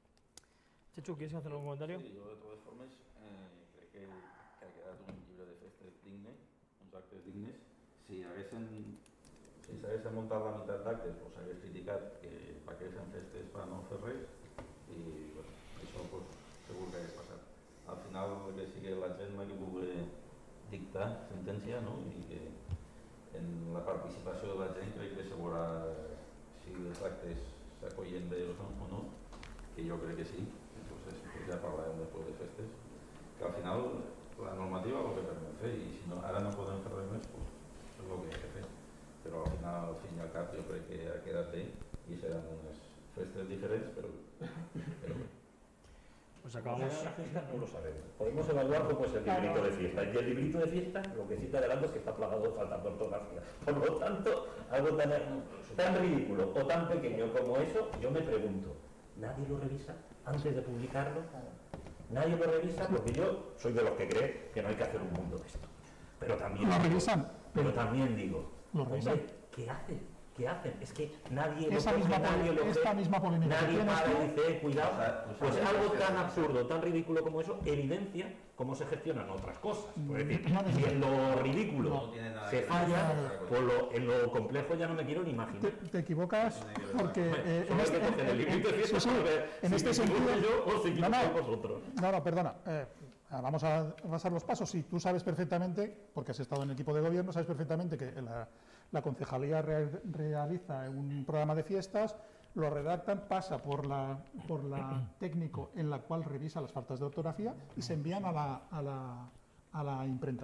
Chechu, ¿quieres hacer algún comentario? Sí, jo de totes formes eh, crec que, que ha quedat un llibre de festes digne, uns actes dignes. Si haguessin si s'haguessin muntat la meitat d'actes, pues s'hagués criticat que per què s'han festes per no fer res i bueno, això pues, segur que hagués passat. Al final que sigui la gent la que pugui dictar sentència, no? I que en la participació de la gent crec que se veurà si els actes s'acollen d'ells o no, que jo crec que sí. Entonces pues ja parlarem després de festes, que al final la normativa és el que permet fer i si no, ara no podem fer res més, pues, és el que hem de fer. Però al final, al fin i al cap, jo crec que ha quedat bé i seran unes festes diferents, però, però bé. Pues acabamos. No lo sabemos. Podemos evaluar cómo es el librito de fiesta. Y el librito de fiesta, lo que sí te adelanto es que está plagado de faltas de ortografía. Por lo tanto, algo tan, tan ridículo o tan pequeño como eso, yo me pregunto, ¿nadie lo revisa antes de publicarlo? Nadie lo revisa porque yo soy de los que cree que no hay que hacer un mundo de esto. Pero también Lo digo, revisan. Pero también digo, Lo revisan. hombre, ¿qué hacen? ¿Qué hacen? Es que nadie Esa lo coge, misma nadie pole- lo esta ve, misma polémica que nadie tienes para tú. y dice, eh, cuidado. O sea, tú Pues sabes algo que tan se- absurdo, tan ridículo como eso, evidencia cómo se gestionan otras cosas. Es decir, No, no, si no. en lo ridículo No tiene nada se que ver. falla, No. pues lo- en lo complejo ya no me quiero ni Te, imaginar. te equivocas porque eh, Solo hay que coger el librito y sí, decir, sí, a ver, en si este me equivoco sentido yo o si no, equivocáis no, vosotros. no, no, perdona, eh, vamos a pasar los pasos. Si tú sabes perfectamente, porque has estado en el equipo de gobierno, sabes perfectamente que la, la concejalía re- realiza un programa de fiestas, lo redactan, pasa por la, por la técnico en la cual revisa las faltas de ortografía y se envían a la, a la, a la imprenta.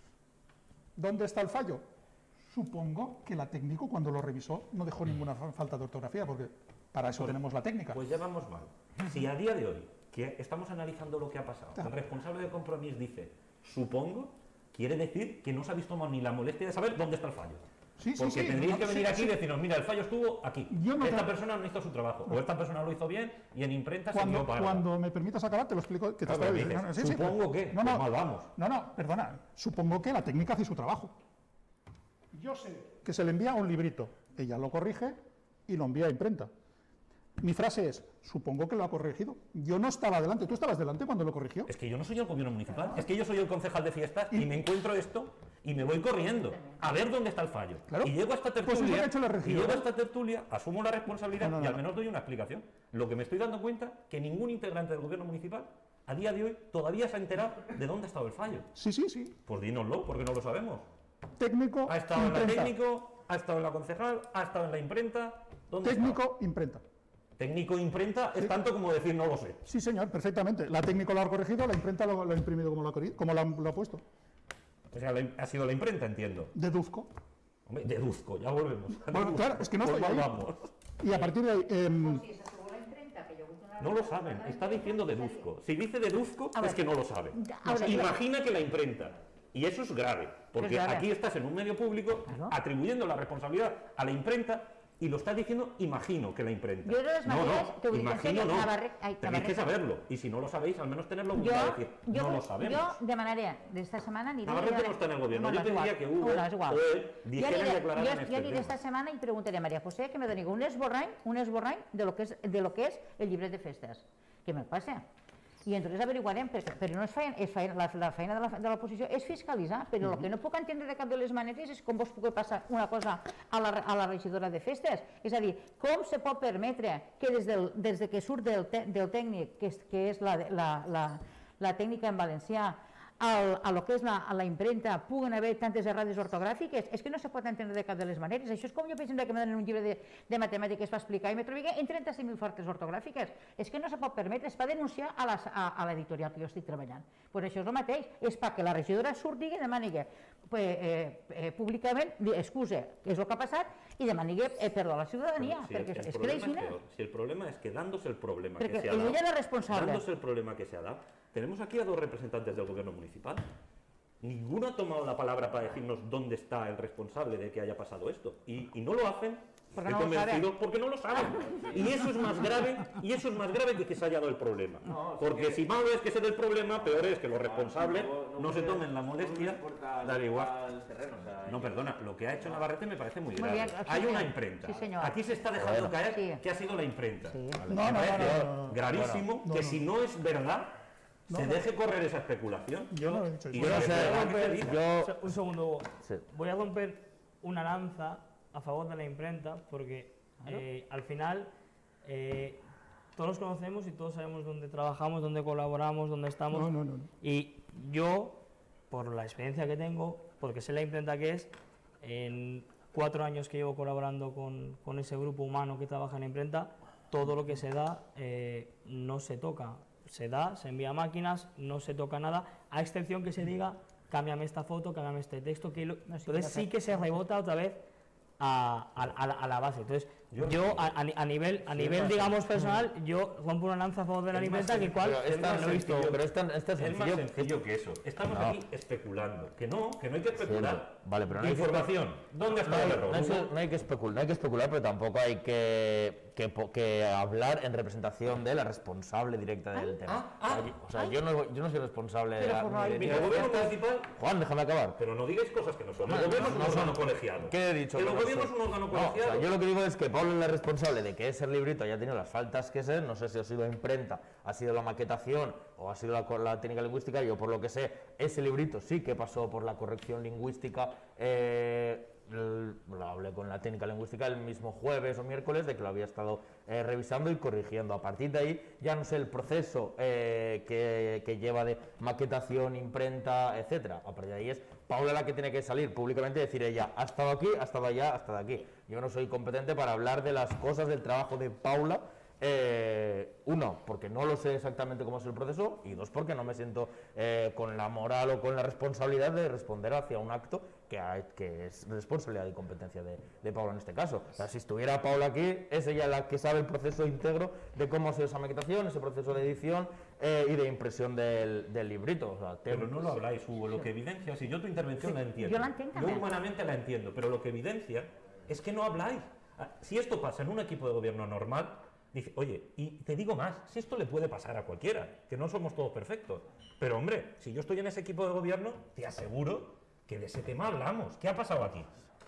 ¿Dónde está el fallo? Supongo que la técnico, cuando lo revisó, no dejó ninguna fa- falta de ortografía, porque para eso tenemos la técnica. Pues ya vamos mal. Si a día de hoy, que estamos analizando lo que ha pasado, el responsable de Compromís dice, supongo, quiere decir que no os habéis tomado ni la molestia de saber dónde está el fallo. Sí, sí, Porque sí, tendríais no, que venir sí, aquí sí. y decirnos, mira, el fallo estuvo aquí. Yo no esta te- persona no hizo su trabajo. O esta persona lo hizo bien y en imprenta se Cuando, dio para. cuando me permitas acabar, te lo explico. Que te Claro, estaba me diciendo. dices, supongo que, No, pues no, mal vamos. no, no, perdona. Supongo que la técnica hace su trabajo. Yo sé que se le envía un librito. Ella lo corrige y lo envía a imprenta. Mi frase es, supongo que lo ha corregido. Yo no estaba delante. ¿Tú estabas delante cuando lo corrigió? Es que yo no soy el gobierno municipal, es que yo soy el concejal de fiestas y me encuentro esto y me voy corriendo a ver dónde está el fallo. Claro. Y llego a esta Pues eso tertulia, lo ha hecho la y regidora. llego a esta tertulia, asumo la responsabilidad No, no, y al no. menos doy una explicación. Lo que me estoy dando cuenta que ningún integrante del gobierno municipal a día de hoy todavía se ha enterado de dónde ha estado el fallo. Sí, sí, sí. Pues dínoslo, porque no lo sabemos. Técnico, Ha estado en la imprenta. técnico, ha estado en la concejal, ha estado en la imprenta. ¿Dónde ha Técnico, estado? imprenta. Técnico imprenta es tanto como decir no lo sé. Sí, señor, perfectamente. La técnico lo ha corregido, la imprenta lo, lo ha imprimido como lo ha, corri- como lo ha, lo ha puesto. O sea, la- ha sido la imprenta, entiendo. Deduzco. Hombre, deduzco, ya volvemos. Bueno, claro, es que no Pues estoy ahí. volvamos. Y a partir de ahí... em, Si esa fue la imprenta, que yo busco una No lo saben, está diciendo deduzco. Si dice deduzco, A es ver. que no lo saben. Ahora, Imagina que la imprenta. Y eso es grave, porque Es grave. aquí estás en un medio público Claro. atribuyendo la responsabilidad a la imprenta y lo estás diciendo, imagino que la imprenta. Yo de todas no, maneras, te no, voy a imagino decir, no. Navarre- ay, Tenéis que Navarrete. saberlo. Y si no lo sabéis, al menos tener la Jo, humildad de decir, jo, no lo sabemos. jo demanaré d'esta setmana aniré... Navarrete no está en el gobierno. No, Yo no, te és igual. diría que Hugo No, no, és igual. o él Jo dijeran y aniré- aclararan jo- este Jo aniré tema. esta setmana i preguntaré a María José que me doni un esborrany, un esborrany de lo que és, de lo que és el llibret de festes. Que me'l passa. I entonces averiguarem, però, però no és feina, és feina, la, la feina de la- de l'oposició és fiscalitzar, però el que no puc entendre de cap de les maneres és com vos pugui passar una cosa a la, a la regidora de festes. És a dir, com se pot permetre que des, del, des de que surt del, te, del tècnic, que és, que és la, la, la, la tècnica en valencià, al, a lo que és la, a la imprenta puguen haver tantes errades ortogràfiques, és que no se pot entendre de cap de les maneres. Això és com jo, per exemple, que me donen un llibre de, de matemàtiques per explicar i me trobo en trenta-cinc mil faltes ortogràfiques. És que no se pot permetre, es va denunciar a, les, a, a l'editorial que jo estic treballant. Pues això és el mateix, és perquè la regidora surti i demani que, pues, eh, eh, públicament, di, excuse, és el que ha passat, i demani eh, perdó a la ciutadania, Bueno, si perquè el, el és que problema és es així. peor. Si el problema es que dándose el problema Perquè que se ha ella dado, era la responsable. dándose el problema que se ha dado, tenemos aquí a dos representantes del gobierno municipal. Ninguno ha tomado la palabra para decirnos dónde está el responsable de que haya pasado esto. Y, y no lo hacen, Porque estoy no lo convencido, saben. porque no lo saben. Y eso es más grave, y eso es más grave que que se haya dado el problema. Porque si malo es que se dé el problema, peor es que los responsables no se tomen la molestia de averiguar. No, perdona, lo que ha hecho Navarrete me parece muy Muy grave. bien, sí, Hay una señor. imprenta. Sí, señor. Aquí se está dejando caer Sí. que ha sido la imprenta. Sí. Vale. No, Me no, parece no, no, no. gravísimo No, que no. si no es verdad, se deje correr esa especulación. Yo no he dicho Y eso. no Yo es sé, verdad que se diga. yo... Un segundo, Hugo. Sí. Voy a romper una lanza a favor de la imprenta porque eh, al final eh, todos los conocemos y todos sabemos dónde trabajamos, dónde colaboramos, dónde estamos. No, no, no, no. Y yo, por la experiencia que tengo, porque sé la imprenta que es, en cuatro años que llevo colaborando con, con ese grupo humano que trabaja en la imprenta, todo lo que se da eh, no se toca. Se da, se envía a máquinas, no se toca nada, a excepción que se diga, cámbiame esta foto, cámbiame este texto, que lo- No, sí, entonces que sí que se rebota otra vez a, a- a la, a la base. Entonces, Yo, Yo, a, a ni- a nivel, a nivel digamos, personal, yo rompo una lanza a favor de la Es más imprenta, que sencillo, cual Pero es tan no he visto. sencillo, pero es tan, es tan Es más sencillo. sencillo que eso. Estamos No. aquí especulando. Que no, que no hay que especular. Cierto. Vale, pero no hay que- Información. ¿Dónde está No hay, el error? no hay- no hay que especular, no hay que especular, pero tampoco hay que, que, po- que hablar en representación de la responsable directa del tema. ah, o sea, yo- o sea, yo, no, yo no soy responsable de Pero la, por ni ahí- de Mira, el ningún gobierno fiesta. municipal. Juan, déjame acabar. Pero no digáis cosas que no son. El No, gobierno es no un son. órgano colegiado. ¿Qué he dicho? El que no gobierno soy? es un órgano No, o sea, colegiado. yo lo que digo es que Pablo es la responsable de que ese librito haya tenido las faltas que sé, no sé si ha sido la imprenta, ha sido la maquetación o ha sido la, co- la técnica lingüística, yo por lo que sé, ese librito sí que pasó por la corrección lingüística, eh, l- lo hablé con la técnica lingüística el mismo jueves o miércoles de que lo había estado eh, revisando y corrigiendo. A partir de ahí ya no sé el proceso eh, que, que lleva de maquetación, imprenta, etcétera. A partir de ahí es Paula la que tiene que salir públicamente y decir ella, ha estado aquí, ha estado allá, ha estado aquí. Yo no soy competente para hablar de las cosas del trabajo de Paula. Eh, uno, porque no lo sé exactamente cómo es el proceso, y dos, porque no me siento eh, con la moral o con la responsabilidad de responder hacia un acto que, hay- que es responsabilidad y competencia de, de Paula en este caso. O sea, si estuviera Paula aquí, es ella la que sabe el proceso íntegro de cómo ha sido esa maquetación, ese proceso de edición eh, y de impresión del, del librito. O sea, te- Pero no lo habláis, Hugo. Lo que evidencia, si yo tu intervención la entiendo. yo la entiendo Yo también. humanamente la entiendo, pero lo que evidencia es que no habláis. Ah, Si esto pasa en un equipo de gobierno normal, dice, oye, y te digo más, si esto le puede pasar a cualquiera, que no somos todos perfectos. Pero hombre, si yo estoy en ese equipo de gobierno, te aseguro que de ese tema hablamos. ¿Qué ha pasado aquí?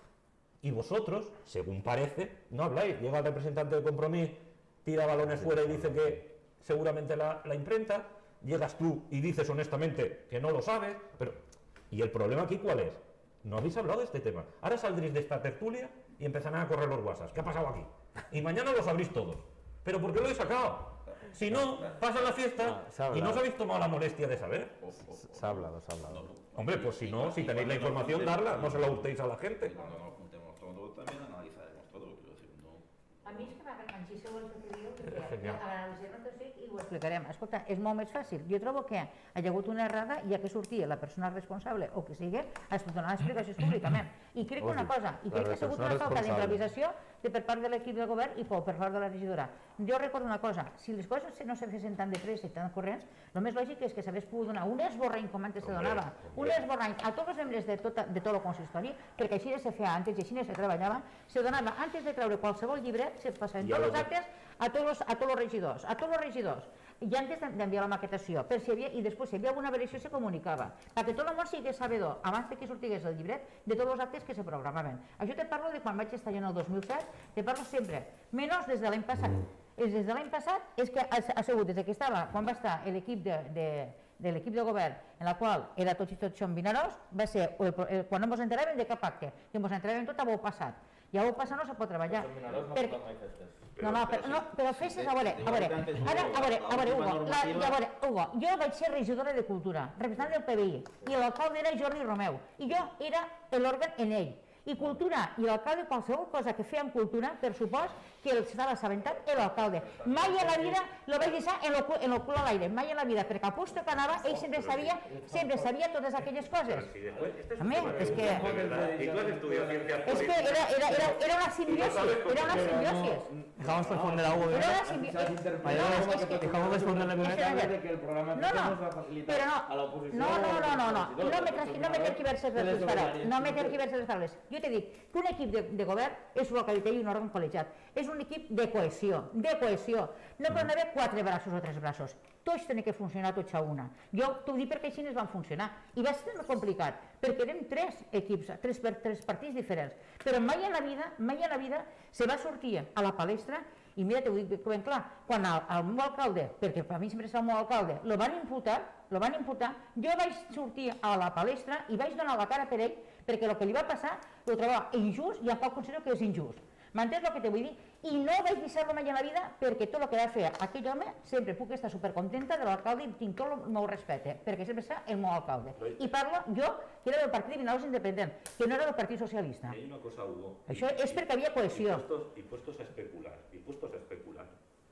Y vosotros, según parece, no habláis. Llega el representante de Compromís, tira balones fuera y dice que seguramente la, la imprenta. Llegas tú y dices honestamente que no lo sabes. Pero ¿y el problema aquí cuál es? No habéis hablado de este tema. Ahora saldréis de esta tertulia y empezarán a correr los WhatsApp. ¿Qué ha pasado aquí? Y mañana lo sabréis todos. ¿Pero por qué lo he sacado? Si no, pasa la fiesta Ah, se ha y no os hablado. habéis tomado la molestia de saber. Se ha hablado, se ha hablado. Hombre, pues si no, si tenéis la información, darla, no se la hurtéis a la gente. Y cuando nos juntemos todos también analizaremos todo. Quiero decir, no. A mi és que m'agrada si segons el que diu, Eh, perquè genial. analitzarem tot seguit i ho explicarem. Escolta, és molt més fàcil. Jo trobo que hi ha hagut una errada i ja que sortia la persona responsable o que sigui, es donar explicacions públicament. I crec que una cosa, i crec que ha sigut una falta d'improvisació de per part de l'equip de govern i per part de la regidora. Jo recordo una cosa, si les coses no se fessin tan de pressa i tan corrents, el més lògic és que s'hagués pogut donar un esborrany com antes se donava, un esborrany a tots els membres de tot, de tot el consistori, perquè així se feia antes i així se treballava, se donava antes de treure qualsevol llibre, se passaven tots els actes a tots els, a tots els regidors, a tots els regidors, i antes d'enviar la maquetació, per si hi havia, i després si hi havia alguna variació se comunicava, perquè tot el món sigués sabedor, abans de que sortigués el llibret, de tots els actes que se programaven. Això te parlo de quan vaig estar jo en el dos mil set, te parlo sempre, menys des de l'any passat. És des de l'any passat és que ha, ha sigut des que estava, quan va estar l'equip de, de, de l'equip de govern, en la qual era tots i tots som Vinaròs, va ser el, el, quan no ens enteràvem de cap acte, que ens enteràvem tot a bo passat. I a bo passat no se pot treballar. Perquè, no, no, però, no, però festes, a veure, a veure, ara, a veure, a veure, Hugo, la, a veure, Hugo, jo vaig ser regidora de Cultura, representant del P B I, i l'alcalde era Jordi Romeu, i jo era l'òrgan en ell. I Cultura, i l'alcalde, qualsevol cosa que feia amb Cultura, per supost que estava assabentat era l'alcalde. Mai a la vida lo vaig deixar en el, en el cul a l'aire, mai a la vida, perquè al puesto que anava, ell sempre sabia, sempre sabia totes aquelles coses. A mi, és que... ¿Y tú has estudiado ciencias És que era, era, era, era una simbiosis, era una simbiosis. Dejamos responder a Hugo. Era ¿verdad? una simbiosis. Vale, No, és que... dejamos responderle primero. Espera, que el programa No, no, nos va a facilitar pero no, a la oposición. no, no, no, no, no, Pues no me, trans- no me tergiverses les paraules, no me tergiverses les paraules. Jo t'he dit que un equip de, de govern és el que té un òrgan col·legiat, és un equip de cohesió, de cohesió. No poden haver quatre braços o tres braços, tots tenen que funcionar tots a una. Jo t'ho dic perquè així es van funcionar i va ser molt complicat, perquè érem tres equips, tres, tres partits diferents, però mai a la vida, mai a la vida se va sortir a la palestra. I mira, t'ho dic ben clar, quan el, el meu alcalde, perquè per mi sempre és el meu alcalde, lo van imputar, lo van imputar, jo vaig sortir a la palestra i vaig donar la cara per ell, perquè el que li va passar ho trobava injust i en poc considero que és injust. M'entens el que te vull dir? I no vaig deixar-lo mai a la vida perquè tot el que va fer aquell home sempre puc estar supercontenta de l'alcalde i tinc tot el meu respecte, perquè sempre serà el meu alcalde. I parlo jo, que era del Partit de Vinaròs Independent, que no era del Partit Socialista. Hay una cosa, Hugo. Això és perquè havia Y cohesió. puestos, y puestos a especular, y puestos a especular,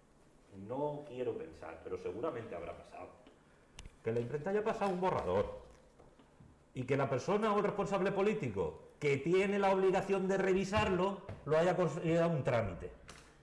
no quiero pensar, pero seguramente habrá pasado, que en la imprenta haya pasado un borrador y que la persona o el responsable político que tiene la obligación de revisarlo, lo haya considerado un trámite.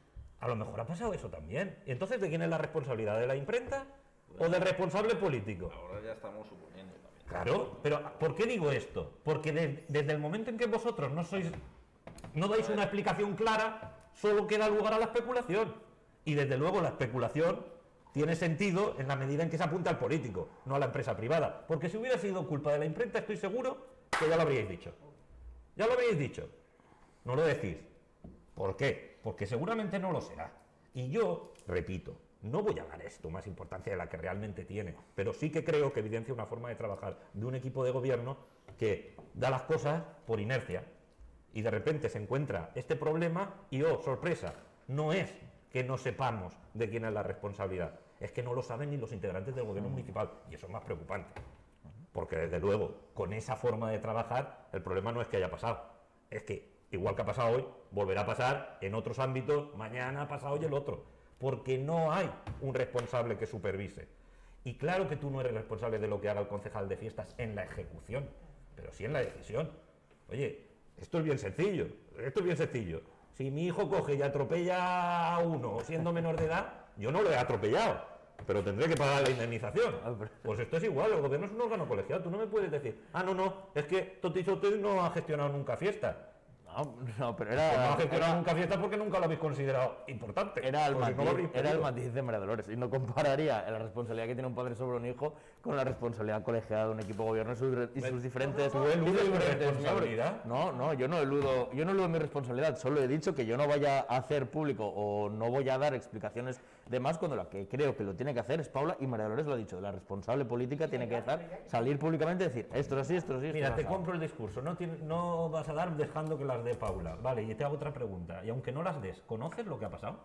A lo mejor ha pasado eso también. Entonces, ¿de quién es la responsabilidad? ¿De la imprenta o del responsable político? Ahora ya estamos suponiendo también. Claro, pero ¿por qué digo esto? Porque de, desde el momento en que vosotros no sois, no dais una explicación clara, solo queda lugar a la especulación. Y desde luego la especulación tiene sentido en la medida en que se apunta al político, no a la empresa privada. Porque si hubiera sido culpa de la imprenta, estoy seguro que ya lo habríais dicho. Ya lo habéis dicho. No lo decís. ¿Por qué? Porque seguramente no lo será. Y yo, repito, no voy a dar esto más importancia de la que realmente tiene, pero sí que creo que evidencia una forma de trabajar de un equipo de gobierno que da las cosas por inercia y de repente se encuentra este problema y, oh, sorpresa, no es que no sepamos de quién es la responsabilidad, es que no lo saben ni los integrantes del gobierno municipal, y eso es más preocupante. Porque desde luego, con esa forma de trabajar, el problema no es que haya pasado, es que, igual que ha pasado hoy, volverá a pasar en otros ámbitos, mañana ha pasado y el otro, porque no hay un responsable que supervise. Y claro que tú no eres responsable de lo que haga el concejal de fiestas en la ejecución, pero sí en la decisión. Oye, esto es bien sencillo, esto es bien sencillo. Si mi hijo coge y atropella a uno siendo menor de edad, yo no lo he atropellado, pero tendré que pagar la indemnización. Pues esto es igual, el gobierno es un órgano colegiado. Tú no me puedes decir, ah, no, no, es que Toti Soto no ha gestionado nunca fiestas. No, no, pero Pues no era... ha gestionado era- nunca fiestas porque nunca lo habéis considerado importante. Era el, Pues si no lo matiz, habréis era el pedido. matiz de María Dolores, y no compararía la responsabilidad que tiene un padre sobre un hijo con la responsabilidad colegiada de un equipo de gobierno y sus, y sus diferentes... ¿Tú eludes y sus tu diferentes responsabilidad? miembros. No, no, yo no eludo, yo no eludo mi responsabilidad, solo he dicho que yo no vaya a hacer público o no voy a dar explicaciones de más cuando la que creo que lo tiene que hacer es Paula, y María Dolores lo ha dicho, la responsable política tiene que hacer, salir públicamente y decir, esto es así, esto es así, esto Mira, es te así. compro el discurso, no, tiene- no vas a dar dejando que las dé Paula. Vale, y te hago otra pregunta. Y aunque no las des, ¿conoces lo que ha pasado?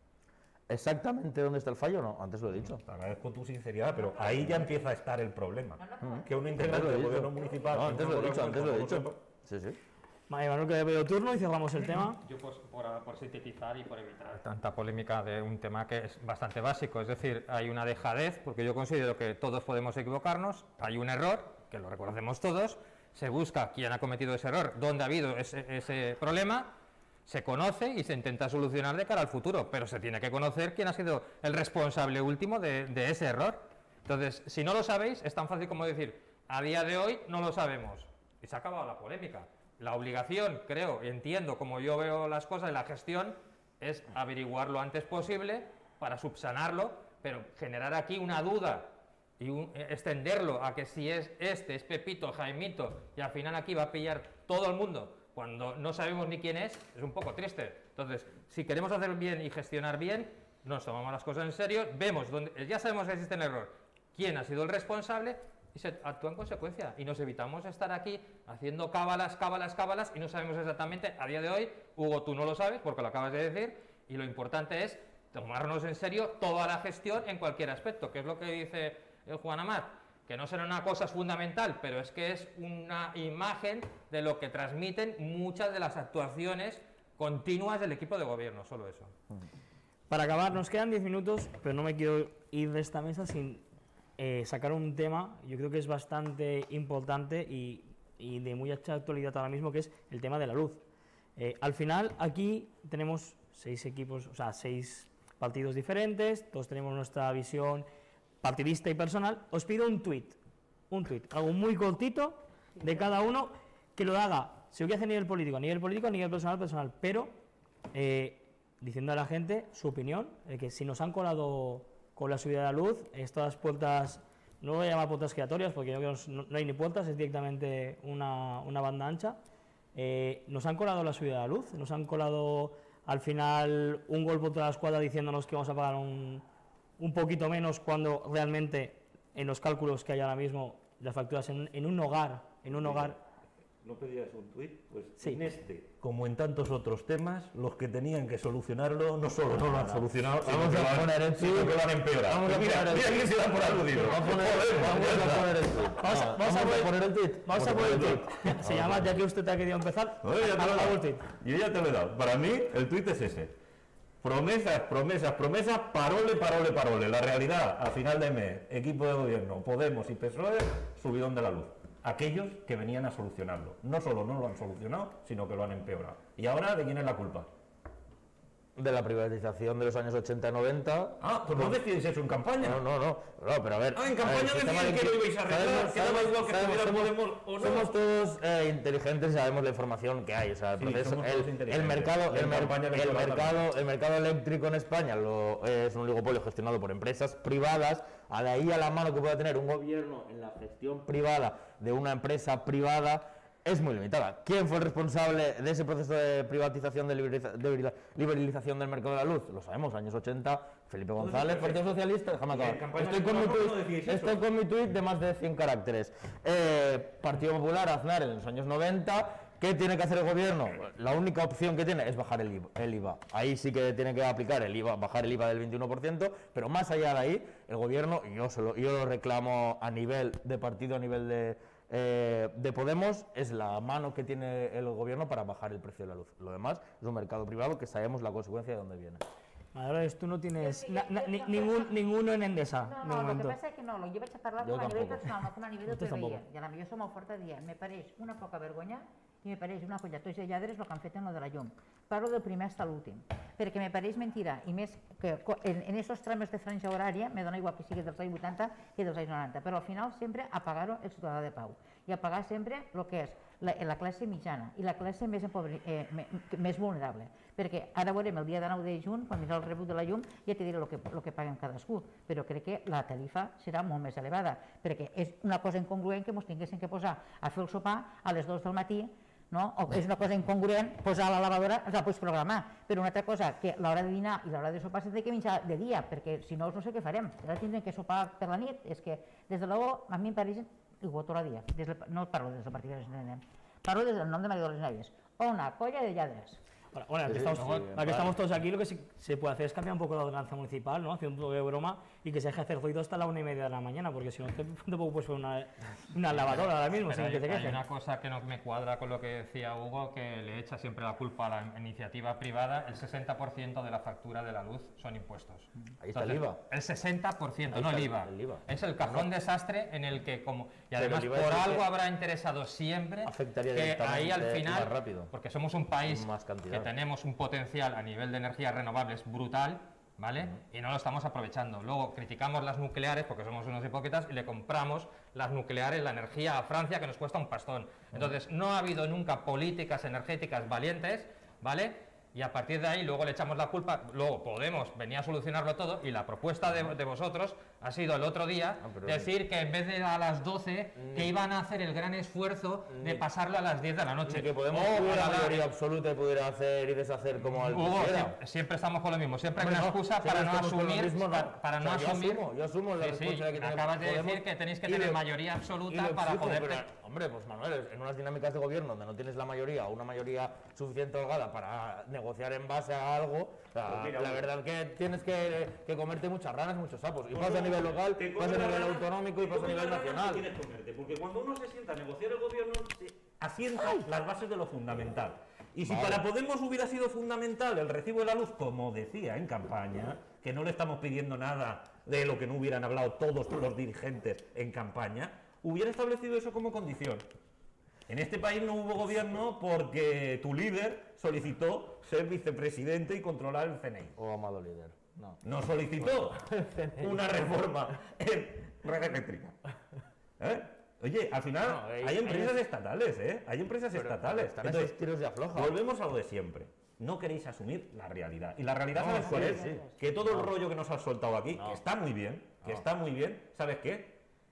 ¿Exactamente dónde está el fallo? No, antes lo he dicho. Te agradezco tu sinceridad, pero ahí ya empieza a estar el problema. Que un Antes integrante lo he del dicho. gobierno municipal... No, antes lo he dicho, antes lo he dicho. sepa. Sí, sí. Vale, Manuel, que haya pedido turno y cerramos el tema. Yo, pues, por, por sintetizar y por evitar tanta polémica de un tema que es bastante básico, es decir, hay una dejadez, porque yo considero que todos podemos equivocarnos, hay un error, que lo reconocemos todos, se busca quién ha cometido ese error, dónde ha habido ese, ese problema, se conoce y se intenta solucionar de cara al futuro, pero se tiene que conocer quién ha sido el responsable último de, de ese error. Entonces, si no lo sabéis, es tan fácil como decir, a día de hoy no lo sabemos, y se ha acabado la polémica. La obligación, creo, y entiendo como yo veo las cosas, la gestión, es averiguar lo antes posible para subsanarlo, pero generar aquí una duda y un- extenderlo a que si es este, es Pepito, Jaimito, y al final aquí va a pillar todo el mundo, cuando no sabemos ni quién es, es un poco triste. Entonces, si queremos hacer bien y gestionar bien, nos tomamos las cosas en serio, vemos dónde, ya sabemos que existe el error, quién ha sido el responsable, y se actúa en consecuencia, y nos evitamos estar aquí haciendo cábalas, cábalas, cábalas, y no sabemos exactamente, a día de hoy, Hugo, tú no lo sabes, porque lo acabas de decir, y lo importante es tomarnos en serio toda la gestión en cualquier aspecto, que es lo que dice el Juan Amat, que no será una cosa fundamental, pero es que es una imagen de lo que transmiten muchas de las actuaciones continuas del equipo de gobierno, solo eso. Para acabar, nos quedan diez minutos, pero no me quiero ir de esta mesa sin eh, sacar un tema, yo creo que es bastante importante y, y de mucha actualidad ahora mismo, que es el tema de la luz. Eh, al final, aquí tenemos seis equipos, o sea, seis partidos diferentes, todos tenemos nuestra visión partidista y personal. Os pido un tuit, un tuit, algo muy cortito de cada uno, que lo haga, si lo quiere hacer a nivel político, a nivel político, a nivel personal, personal, pero eh, diciendo a la gente su opinión, de que si nos han colado con la subida de la luz, estas puertas, no lo voy a llamar puertas giratorias, porque yo creo que no, no hay ni puertas, es directamente una, una banda ancha, eh, nos han colado la subida de la luz, nos han colado al final un gol por toda la escuadra diciéndonos que vamos a pagar un, un poquito menos, cuando realmente en los cálculos que hay ahora mismo las facturas en, en un hogar, en un hogar ¿No pedías un tuit? Pues Sí. en este, como en tantos otros temas, los que tenían que solucionarlo no solo no lo han solucionado, sino Vamos que a lo han- poner el sino tuit. que lo han empeorado. Vamos a Mira, poner el mira tuit. quién se da por aludido. Vamos a poner, Joder, vamos ya a está. poner el tuit. Vamos a- No, vamos a vamos poner- a poner el tuit. Vamos a poner el tuit. Se llama, ya que usted ha querido empezar, Oye, ya te lo he haga dado. el tuit. Yo ya te lo he dado. Para mí, el tuit es ese. Promesas, promesas, promesas, parole, parole, parole. La realidad, a final de mes, equipo de gobierno, Podemos y P S O E, subidón de la luz. aquellos que venían a solucionarlo. No solo no lo han solucionado, sino que lo han empeorado. ¿Y ahora de quién es la culpa? De la privatización de los años ochenta y noventa. Ah, pues no decís eso en campaña. No, no, no, no, pero a ver. Ah, en campaña decían que lo ibais a arreglar, que daba igual que estuviera Podemos o no. Somos todos eh, inteligentes y sabemos la información que hay. O sea, el, Sí, proceso, somos todos el, inteligentes. el mercado, Y en el, mer- campaña el electoral mercado, el mercado eléctrico en España lo, es un oligopolio gestionado por empresas privadas. A de ahí a la mano que pueda tener un gobierno en la gestión privada de una empresa privada es muy limitada. ¿Quién fue el responsable de ese proceso de privatización, de, liberaliza- de liberalización del mercado de la luz? Lo sabemos, años ochenta, Felipe González, Partido Socialista, déjame Y en acabar. campaña Estoy con, mi electoral no tuit, decís eso. estoy con mi tuit de más de cien caracteres. Eh, Partido Popular, Aznar en los años noventa, ¿qué tiene que hacer el gobierno? La única opción que tiene es bajar el IVA. el IVA. Ahí sí que tiene que aplicar el IVA, bajar el IVA del veintiuno por ciento, pero más allá de ahí, el gobierno, y yo, se lo, yo lo reclamo a nivel de partido, a nivel de... Eh, de Podemos, es la mano que tiene el gobierno para bajar el precio de la luz. Lo demás es un mercado privado que sabemos la consecuencia de dónde viene. Aleshores, tú no tienes Yo- yo- na- na- yo- ni- yo- ningún, ninguno en Endesa, No, de no, el que momento. passa és que no, jo vaig a parlar Jo com a nivell tampoc. personal, no com a nivell del Vostès que veia. tampoc. I a la millor som molt fort a dir, me pareix una poca vergonya i me pareix una colla tots de lladres el que han fet en lo de la llum. Parlo del primer fins a l'últim, perquè me pareix mentira, i més que co- en, en esos trams de franja horària, me dona igual que sigui dels anys vuitanta que dels anys noranta, però al final sempre a pagar-ho el ciutadà de pau i a pagar sempre el que és la, la classe mitjana i la classe més, empobri, eh, me, més vulnerable, perquè ara veurem el dia de nou de juny, quan vindrà el rebut de la llum, ja te diré el que, el que paguen cadascú, però crec que la tarifa serà molt més elevada, perquè és una cosa incongruent que ens tinguessin que posar a fer el sopar a les dues del matí, no? O és una cosa incongruent posar la lavadora, la pots programar, però una altra cosa, que l'hora de dinar i l'hora de sopar s'ha de que menjar de dia, perquè si no no sé què farem, ara tindrem que sopar per la nit, és que des de luego a mi em pareix igual tot el dia, des del, no parlo des del partit que ens entenem, parlo des del nom de María de les Noies, una colla de lladres. Bueno, bueno, Sí, aquí, sí, estamos, no, aquí vale. estamos todos aquí, lo que sí se puede hacer es cambiar un poco la ordenanza municipal, ¿no? Hacer un poco de broma y que se deje hacer ruido hasta la una y media de la mañana, porque si no, te- tampoco puedes poner una, una lavadora ahora mismo, Pero sin hay, que te hay quejen. una cosa que no me cuadra con lo que decía Hugo, que le echa siempre la culpa a la iniciativa privada. El sesenta por ciento de la factura de la luz son impuestos. Ahí está el IVA. El sesenta por ciento, Ahí no está el el- IVA. el IVA. Es el cajón desastre en el que, como. Y Pero además, el IVA por es el algo que habrá interesado siempre afectaría que directamente ahí al y final. más rápido. Porque somos un país Más cantidad. que tenemos un potencial a nivel de energías renovables brutal, ¿vale? Y no lo estamos aprovechando. Luego criticamos las nucleares porque somos unos hipócritas y le compramos las nucleares, la energía a Francia, que nos cuesta un pastón. Entonces, no ha habido nunca políticas energéticas valientes, ¿vale? Y a partir de ahí luego le echamos la culpa, luego Podemos venía a solucionarlo todo y la propuesta de, de vosotros ha sido el otro día Ah, pero- decir que en vez de a las doce que iban a hacer el gran esfuerzo de pasarlo a las diez de la noche. Ni que Podemos O tuviera a la- mayoría absoluta y pudiera hacer y deshacer como al Hugo, quisiera. siempre, siempre estamos con lo mismo, siempre hay Hombre, una no, excusa siempre para no estamos con lo asumir, mismo, no. para, para O no sea, yo asumir. asumo, yo asumo la Sí, sí, responsabilidad que tiene acabas de Podemos decir que tenéis que y tener lo- mayoría y absoluta lo para exijo, poder. pero, hombre, pues Manuel, en unas dinámicas de gobierno donde no tienes la mayoría o una mayoría suficiente holgada para negociar en base a algo, o sea, Pues mira, la Hugo. verdad que tienes que, que comerte muchas ranas, muchos sapos. Y Pues pasa a no, nivel local, te pasa comes a la nivel rana, autonómico y te pasa a comes nivel la rana que nacional. quieres comerte, porque cuando uno se sienta a negociar el gobierno, se asienta las bases de lo fundamental. Y si Vale. para Podemos hubiera sido fundamental el recibo de la luz, como decía en campaña, que no le estamos pidiendo nada de lo que no hubieran hablado todos los dirigentes en campaña, hubiera establecido eso como condición. En este país no hubo gobierno porque tu líder solicitó ser vicepresidente y controlar el C N I. O amado líder. No. No solicitó una reforma en red eléctrica. ¿Eh? Oye, al final No, hay- hay empresas hay- estatales, ¿eh? Hay empresas Pero estatales. están Entonces, esos tiros de afloja. volvemos a lo de siempre. No queréis asumir la realidad. Y la realidad, No, ¿sabes cuál sí, es? sí. Que todo el rollo que nos has soltado aquí, No. que está muy bien, que No. está muy bien, ¿sabes qué?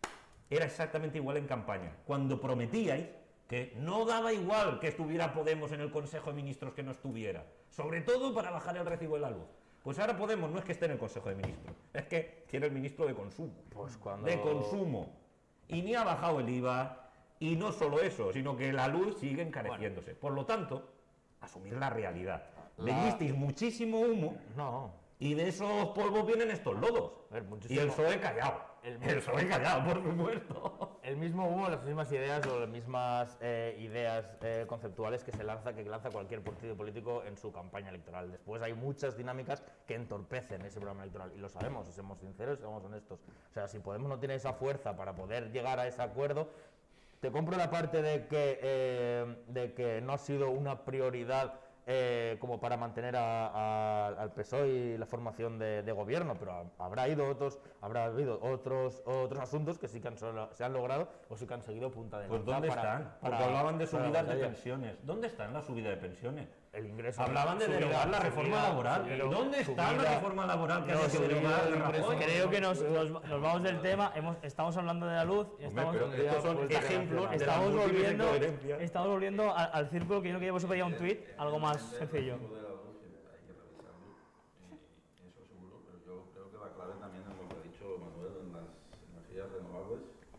Era exactamente igual en campaña. Cuando prometíais que no daba igual que estuviera Podemos en el Consejo de Ministros que no estuviera, sobre todo para bajar el recibo de la luz. Pues ahora Podemos no es que esté en el Consejo de Ministros, es que tiene el ministro de Consumo. Pues cuando- De Consumo. Y ni ha bajado el IVA, y no solo eso, sino que la luz sigue encareciéndose. Por lo tanto, asumir la realidad. La- Le disteis muchísimo humo, No. y de esos polvos vienen estos lodos. A ver, Y muchísimo- el P S O E callado. El- El, P S O E callado, por supuesto. El mismo humo, las mismas ideas o las mismas eh, ideas eh, conceptuales que se lanza, que lanza cualquier partido político en su campaña electoral. Después hay muchas dinámicas que entorpecen ese programa electoral y lo sabemos, seamos sinceros, seamos honestos. O sea, si Podemos no tiene esa fuerza para poder llegar a ese acuerdo, te compro la parte de que, eh, de que no ha sido una prioridad eh, como para mantener a, a, al P S O E y la formación de, de gobierno, pero ha, habrá ido otros, habrá habido otros otros asuntos que sí que han, se han logrado o sí que han seguido punta de Pues lanza. ¿dónde para, están? Porque para, hablaban de subidas de allá. pensiones. ¿Dónde están las subidas de pensiones? El ingreso. Hablaban de subida, derogar la subida, reforma laboral. subida, ¿Dónde está subida, la reforma laboral que no, ha sido subida derogada de de ingresos? Rajoy? Creo que nos, nos, nos vamos del tema. Hemos, estamos hablando de la luz. Y Hombre, estamos, pero estos son pues, ejemplos de la estamos múltiple volviendo, incoherencia. estamos volviendo al, al círculo que yo no quería vos pedía un tuit, algo más sencillo. Lo de la luz, que hay que revisarlo, eh, eso seguro, pero yo creo que la clave también es lo que ha dicho Manuel en las energías renovables,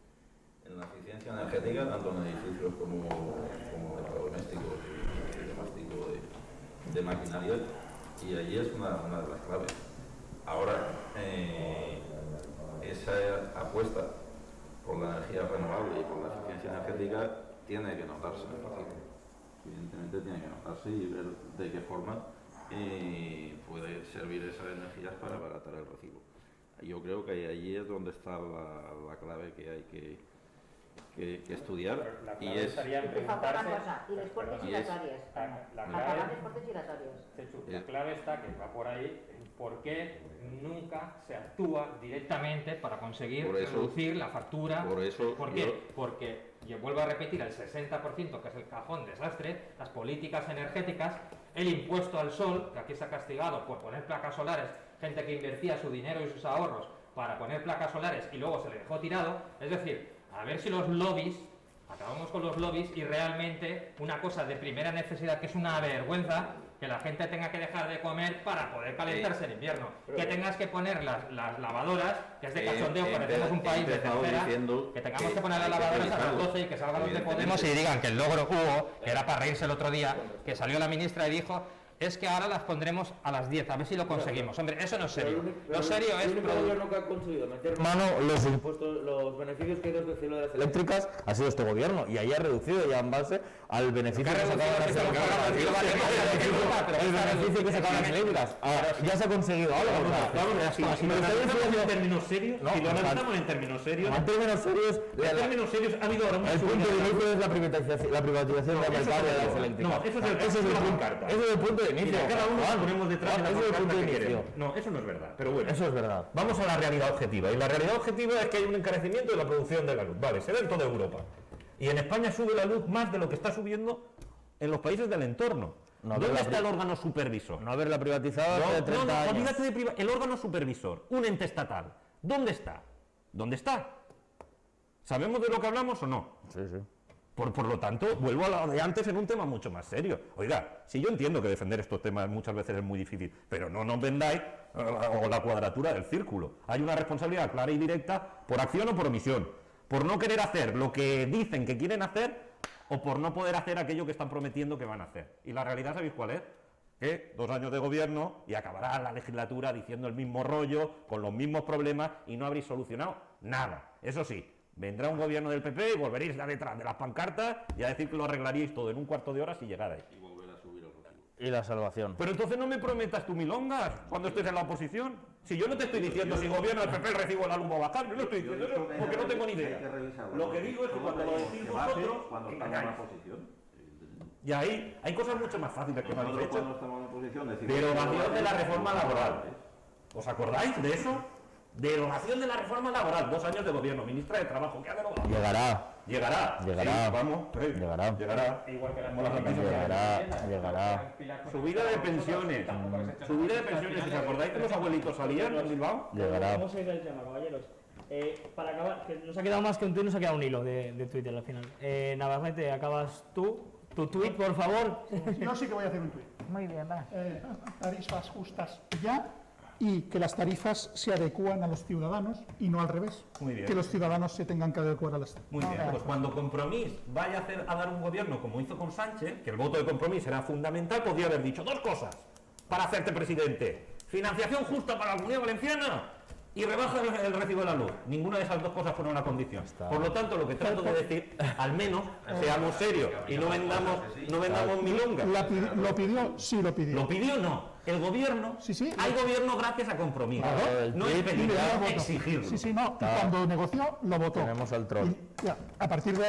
en la eficiencia energética, tanto en edificios como, como electrodomésticos y demás tipo de, de maquinaria, y allí es una, una de las claves. Ahora, eh, esa apuesta por la energía renovable y por la eficiencia energética tiene que notarse en el recibo. Evidentemente tiene que notarse y ver de qué forma eh, puede servir esas energías para abaratar el recibo. Yo creo que allí es donde está la, la clave que hay que, que, que estudiar. La Y clave es, estaría en Y falta una preguntarse... cosa, y les puertes Y es- giratorias. La, la A clave, pagar les puertes giratorias. Chechu, la clave está, que va por ahí, en por qué nunca se actúa directamente para conseguir Por eso- reducir la factura. por eso ¿Por qué? yo- Porque, y vuelvo a repetir, el sesenta por ciento, que es el cajón desastre, las políticas energéticas, el impuesto al sol, que aquí se ha castigado por poner placas solares, gente que invertía su dinero y sus ahorros para poner placas solares y luego se le dejó tirado. Es decir, a ver si los lobbies, acabamos con los lobbies y realmente una cosa de primera necesidad, que es una vergüenza, que la gente tenga que dejar de comer para poder calentarse en invierno, que tengas que poner las, las lavadoras, que es de Eh, cachondeo, he parecemos un empe- país he de empezado tercera, diciendo que tengamos que que poner las hay que lavadoras a las revisarlo. doce y que salgan los de Evidentemente. Podemos y digan que el logro hubo, que era para reírse el otro día, que salió la ministra y dijo, es que ahora las pondremos a las diez, a ver si lo conseguimos. Hombre, eso no es serio. Lo serio es... El único gobierno que ha conseguido meter mano los impuestos, los beneficios que hay del cielo de las eléctricas ha sido este gobierno, y ahí ha reducido ya en base al beneficio que sacaban las eléctricas. El beneficio que sacaban las eléctricas. Ahora, ya se ha conseguido algo. Si lo analizamos en términos serios, No, si lo o sea, analizamos en términos serios, En términos serios, la- en la- términos serios ha habido ahora una el punto subida de de inicio es la privatización, la privatización del eso mercado es de las el- eléctricas. no, eso es el- ese es eso el es la punto, pancarta. ese es el punto de inicio. Mira, cada uno nos Juan, ponemos detrás de la Juan, ese es el pancarta punto de que inicio. queremos. No, eso no es verdad, pero bueno. Eso es verdad. Vamos a la realidad objetiva. Y la realidad objetiva es que hay un encarecimiento de la producción de la luz. Vale, se da en toda Europa. Y en España sube la luz más de lo que está subiendo en los países del entorno. No, ¿Dónde la está pri- el órgano supervisor? No haberla privatizado No, hace no, treinta no, años. olvídate de priva- el órgano supervisor, un ente estatal. ¿Dónde está? ¿Dónde está? ¿Sabemos de lo que hablamos o no? Sí, sí. Por, por lo tanto, vuelvo a lo de antes en un tema mucho más serio. Oiga, si yo entiendo que defender estos temas muchas veces es muy difícil, pero no nos vendáis eh, o la cuadratura del círculo. Hay una responsabilidad clara y directa por acción o por omisión, por no querer hacer lo que dicen que quieren hacer o por no poder hacer aquello que están prometiendo que van a hacer. Y la realidad, ¿sabéis cuál es? Que dos años de gobierno y acabará la legislatura diciendo el mismo rollo, con los mismos problemas, y no habréis solucionado nada. Eso sí, vendrá un gobierno del P P y volveréis a detrás de las pancartas y a decir que lo arreglaríais todo en un cuarto de hora si llegarais. y volver a subir el recibo. Y la salvación. Pero entonces no me prometas tú milongas cuando estés en la oposición. Si yo no te estoy diciendo si gobierna el P P el recibo la luz va a bajar, yo no estoy diciendo eso porque no tengo ni idea. Lo que digo es que cuando lo decís vosotros, cuando estamos en engañáis. la posición. Y ahí hay cosas mucho más fáciles que me habéis Nosotros hecho. cuando estamos en la posición decimos... Derogación de la reforma laboral. ¿Os acordáis de eso? Derogación de la reforma laboral. Dos años de gobierno. Ministra de Trabajo. ¿Qué ha derogado? Llegará. Llegará. Llegará. Sí, vamos. eh, Llegará. Llegará. Igual que las Como las políticas noticias. Llegará, llegará. Subida de pensiones. Subida de pensiones. ¿Os acordáis que los abuelitos salían en Bilbao? Llegará. Vamos a ir del tema, caballeros. Eh, para acabar, que nos ha quedado más que un tuit, nos ha quedado un hilo de, de Twitter al final. Eh, Navarrete, acabas tú. Tu tuit, por favor. Yo sí que voy a hacer un tuit. Muy bien, va. Eh, tarifas justas ya, y que las tarifas se adecúan a los ciudadanos y no al revés. Muy bien. Que los ciudadanos se tengan que adecuar a las tarifas. Muy bien, pues cuando Compromís vaya a, hacer, a dar un gobierno como hizo con Sánchez, que el voto de Compromís era fundamental, podría haber dicho dos cosas para hacerte presidente. Financiación justa para la Comunidad Valenciana y rebaja el, el recibo de la luz. Ninguna de esas dos cosas fueron una condición. Por lo tanto, lo que trato de decir, al menos seamos serios y no vendamos, no vendamos milongas. La pi- ¿Lo pidió? Sí, lo pidió. ¿Lo pidió o no? El gobierno, Sí, sí. hay gobierno gracias a Compromís. Claro, el No es tuit Y pedirlo, le dio es voto. exigirlo. Sí, sí, no. Y Claro. cuando negoció, lo votó. Tenemos al troll. Y, ya, a partir de ahí,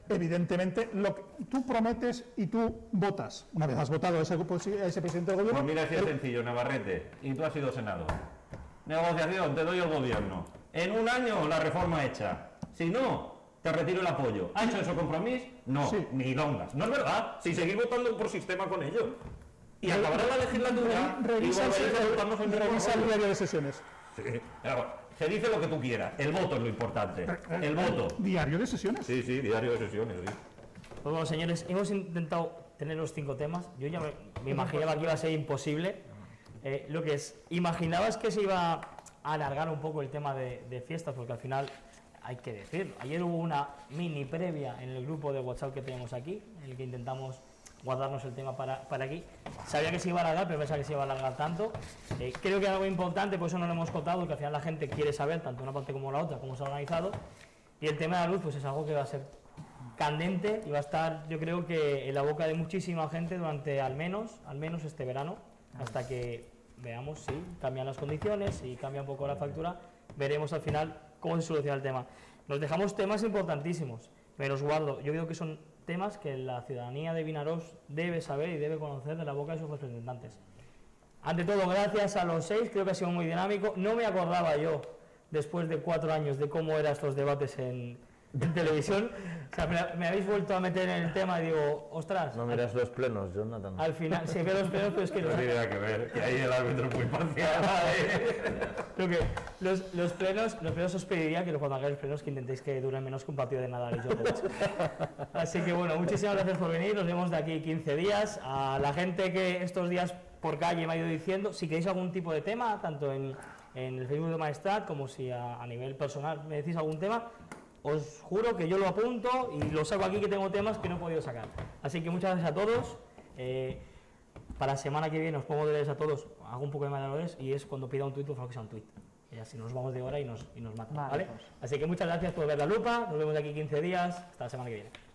evidentemente, lo que tú prometes y tú votas. Una vez has votado a ese, a ese presidente del gobierno... Pues mira, si es el- sencillo, Navarrete, y tú has sido senador. Negociación, te doy el gobierno. En un año la reforma hecha. Si no, te retiro el apoyo. ¿Ha hecho eso Compromís? No, Sí. ni longas. No es verdad, si seguís votando por sistema con ellos. Y acabará la legislatura y Revisa el, volveréis a votarnos en revisa el diario de sesiones. Sí, pero se dice lo que tú quieras. El voto es lo importante. El voto. ¿Diario de sesiones? Sí, sí, diario de sesiones, sí. Pues bueno, señores, hemos intentado tener los cinco temas. Yo ya me, me imaginaba que iba a ser imposible. Eh, lo que es, imaginabas que se iba a alargar un poco el tema de, de fiestas, porque al final hay que decirlo. Ayer hubo una mini previa en el grupo de WhatsApp que tenemos aquí, en el que intentamos guardarnos el tema para, para aquí. Sabía que se iba a alargar, pero pensaba que se iba a alargar tanto. Eh, creo que es algo importante, por eso no lo hemos contado, porque al final la gente quiere saber, tanto una parte como la otra, cómo se ha organizado. Y el tema de la luz, pues es algo que va a ser candente y va a estar, yo creo que en la boca de muchísima gente durante al menos, al menos este verano, hasta que veamos si cambian las condiciones, si cambia un poco la factura, veremos al final cómo se soluciona el tema. Nos dejamos temas importantísimos, me los guardo. Yo creo que son temas que la ciudadanía de Vinaròs debe saber y debe conocer de la boca de sus representantes. Ante todo, gracias a los seis, creo que ha sido muy dinámico. No me acordaba yo, después de cuatro años, de cómo eran estos debates en, en televisión. O sea, me, me habéis vuelto a meter en el tema y digo, ostras. No miras los plenos, Jonathan. Al final, se ve los plenos, pero es que... No tiene nada que ver, que ahí el árbitro es muy parcial. Creo que los, los plenos, los plenos os pediría que cuando hagáis los plenos que intentéis que duren menos que un partido de Nadal y Djokovic. Así que bueno, muchísimas gracias por venir, nos vemos de aquí quince días. A la gente que estos días por calle me ha ido diciendo, si queréis algún tipo de tema, tanto en, en el Facebook de Maestrat como si a, a nivel personal me decís algún tema, os juro que yo lo apunto y lo saco aquí, que tengo temas que no he podido sacar. Así que muchas gracias a todos. Eh, para la semana que viene os pongo deberes a todos, hago un poco de manuales y es cuando pida un tuit, por favor que sea un tuit. Y así nos vamos de hora y nos, y nos matan, Vale, ¿vale? pues. Así que muchas gracias por ver la lupa, nos vemos de aquí quince días, hasta la semana que viene.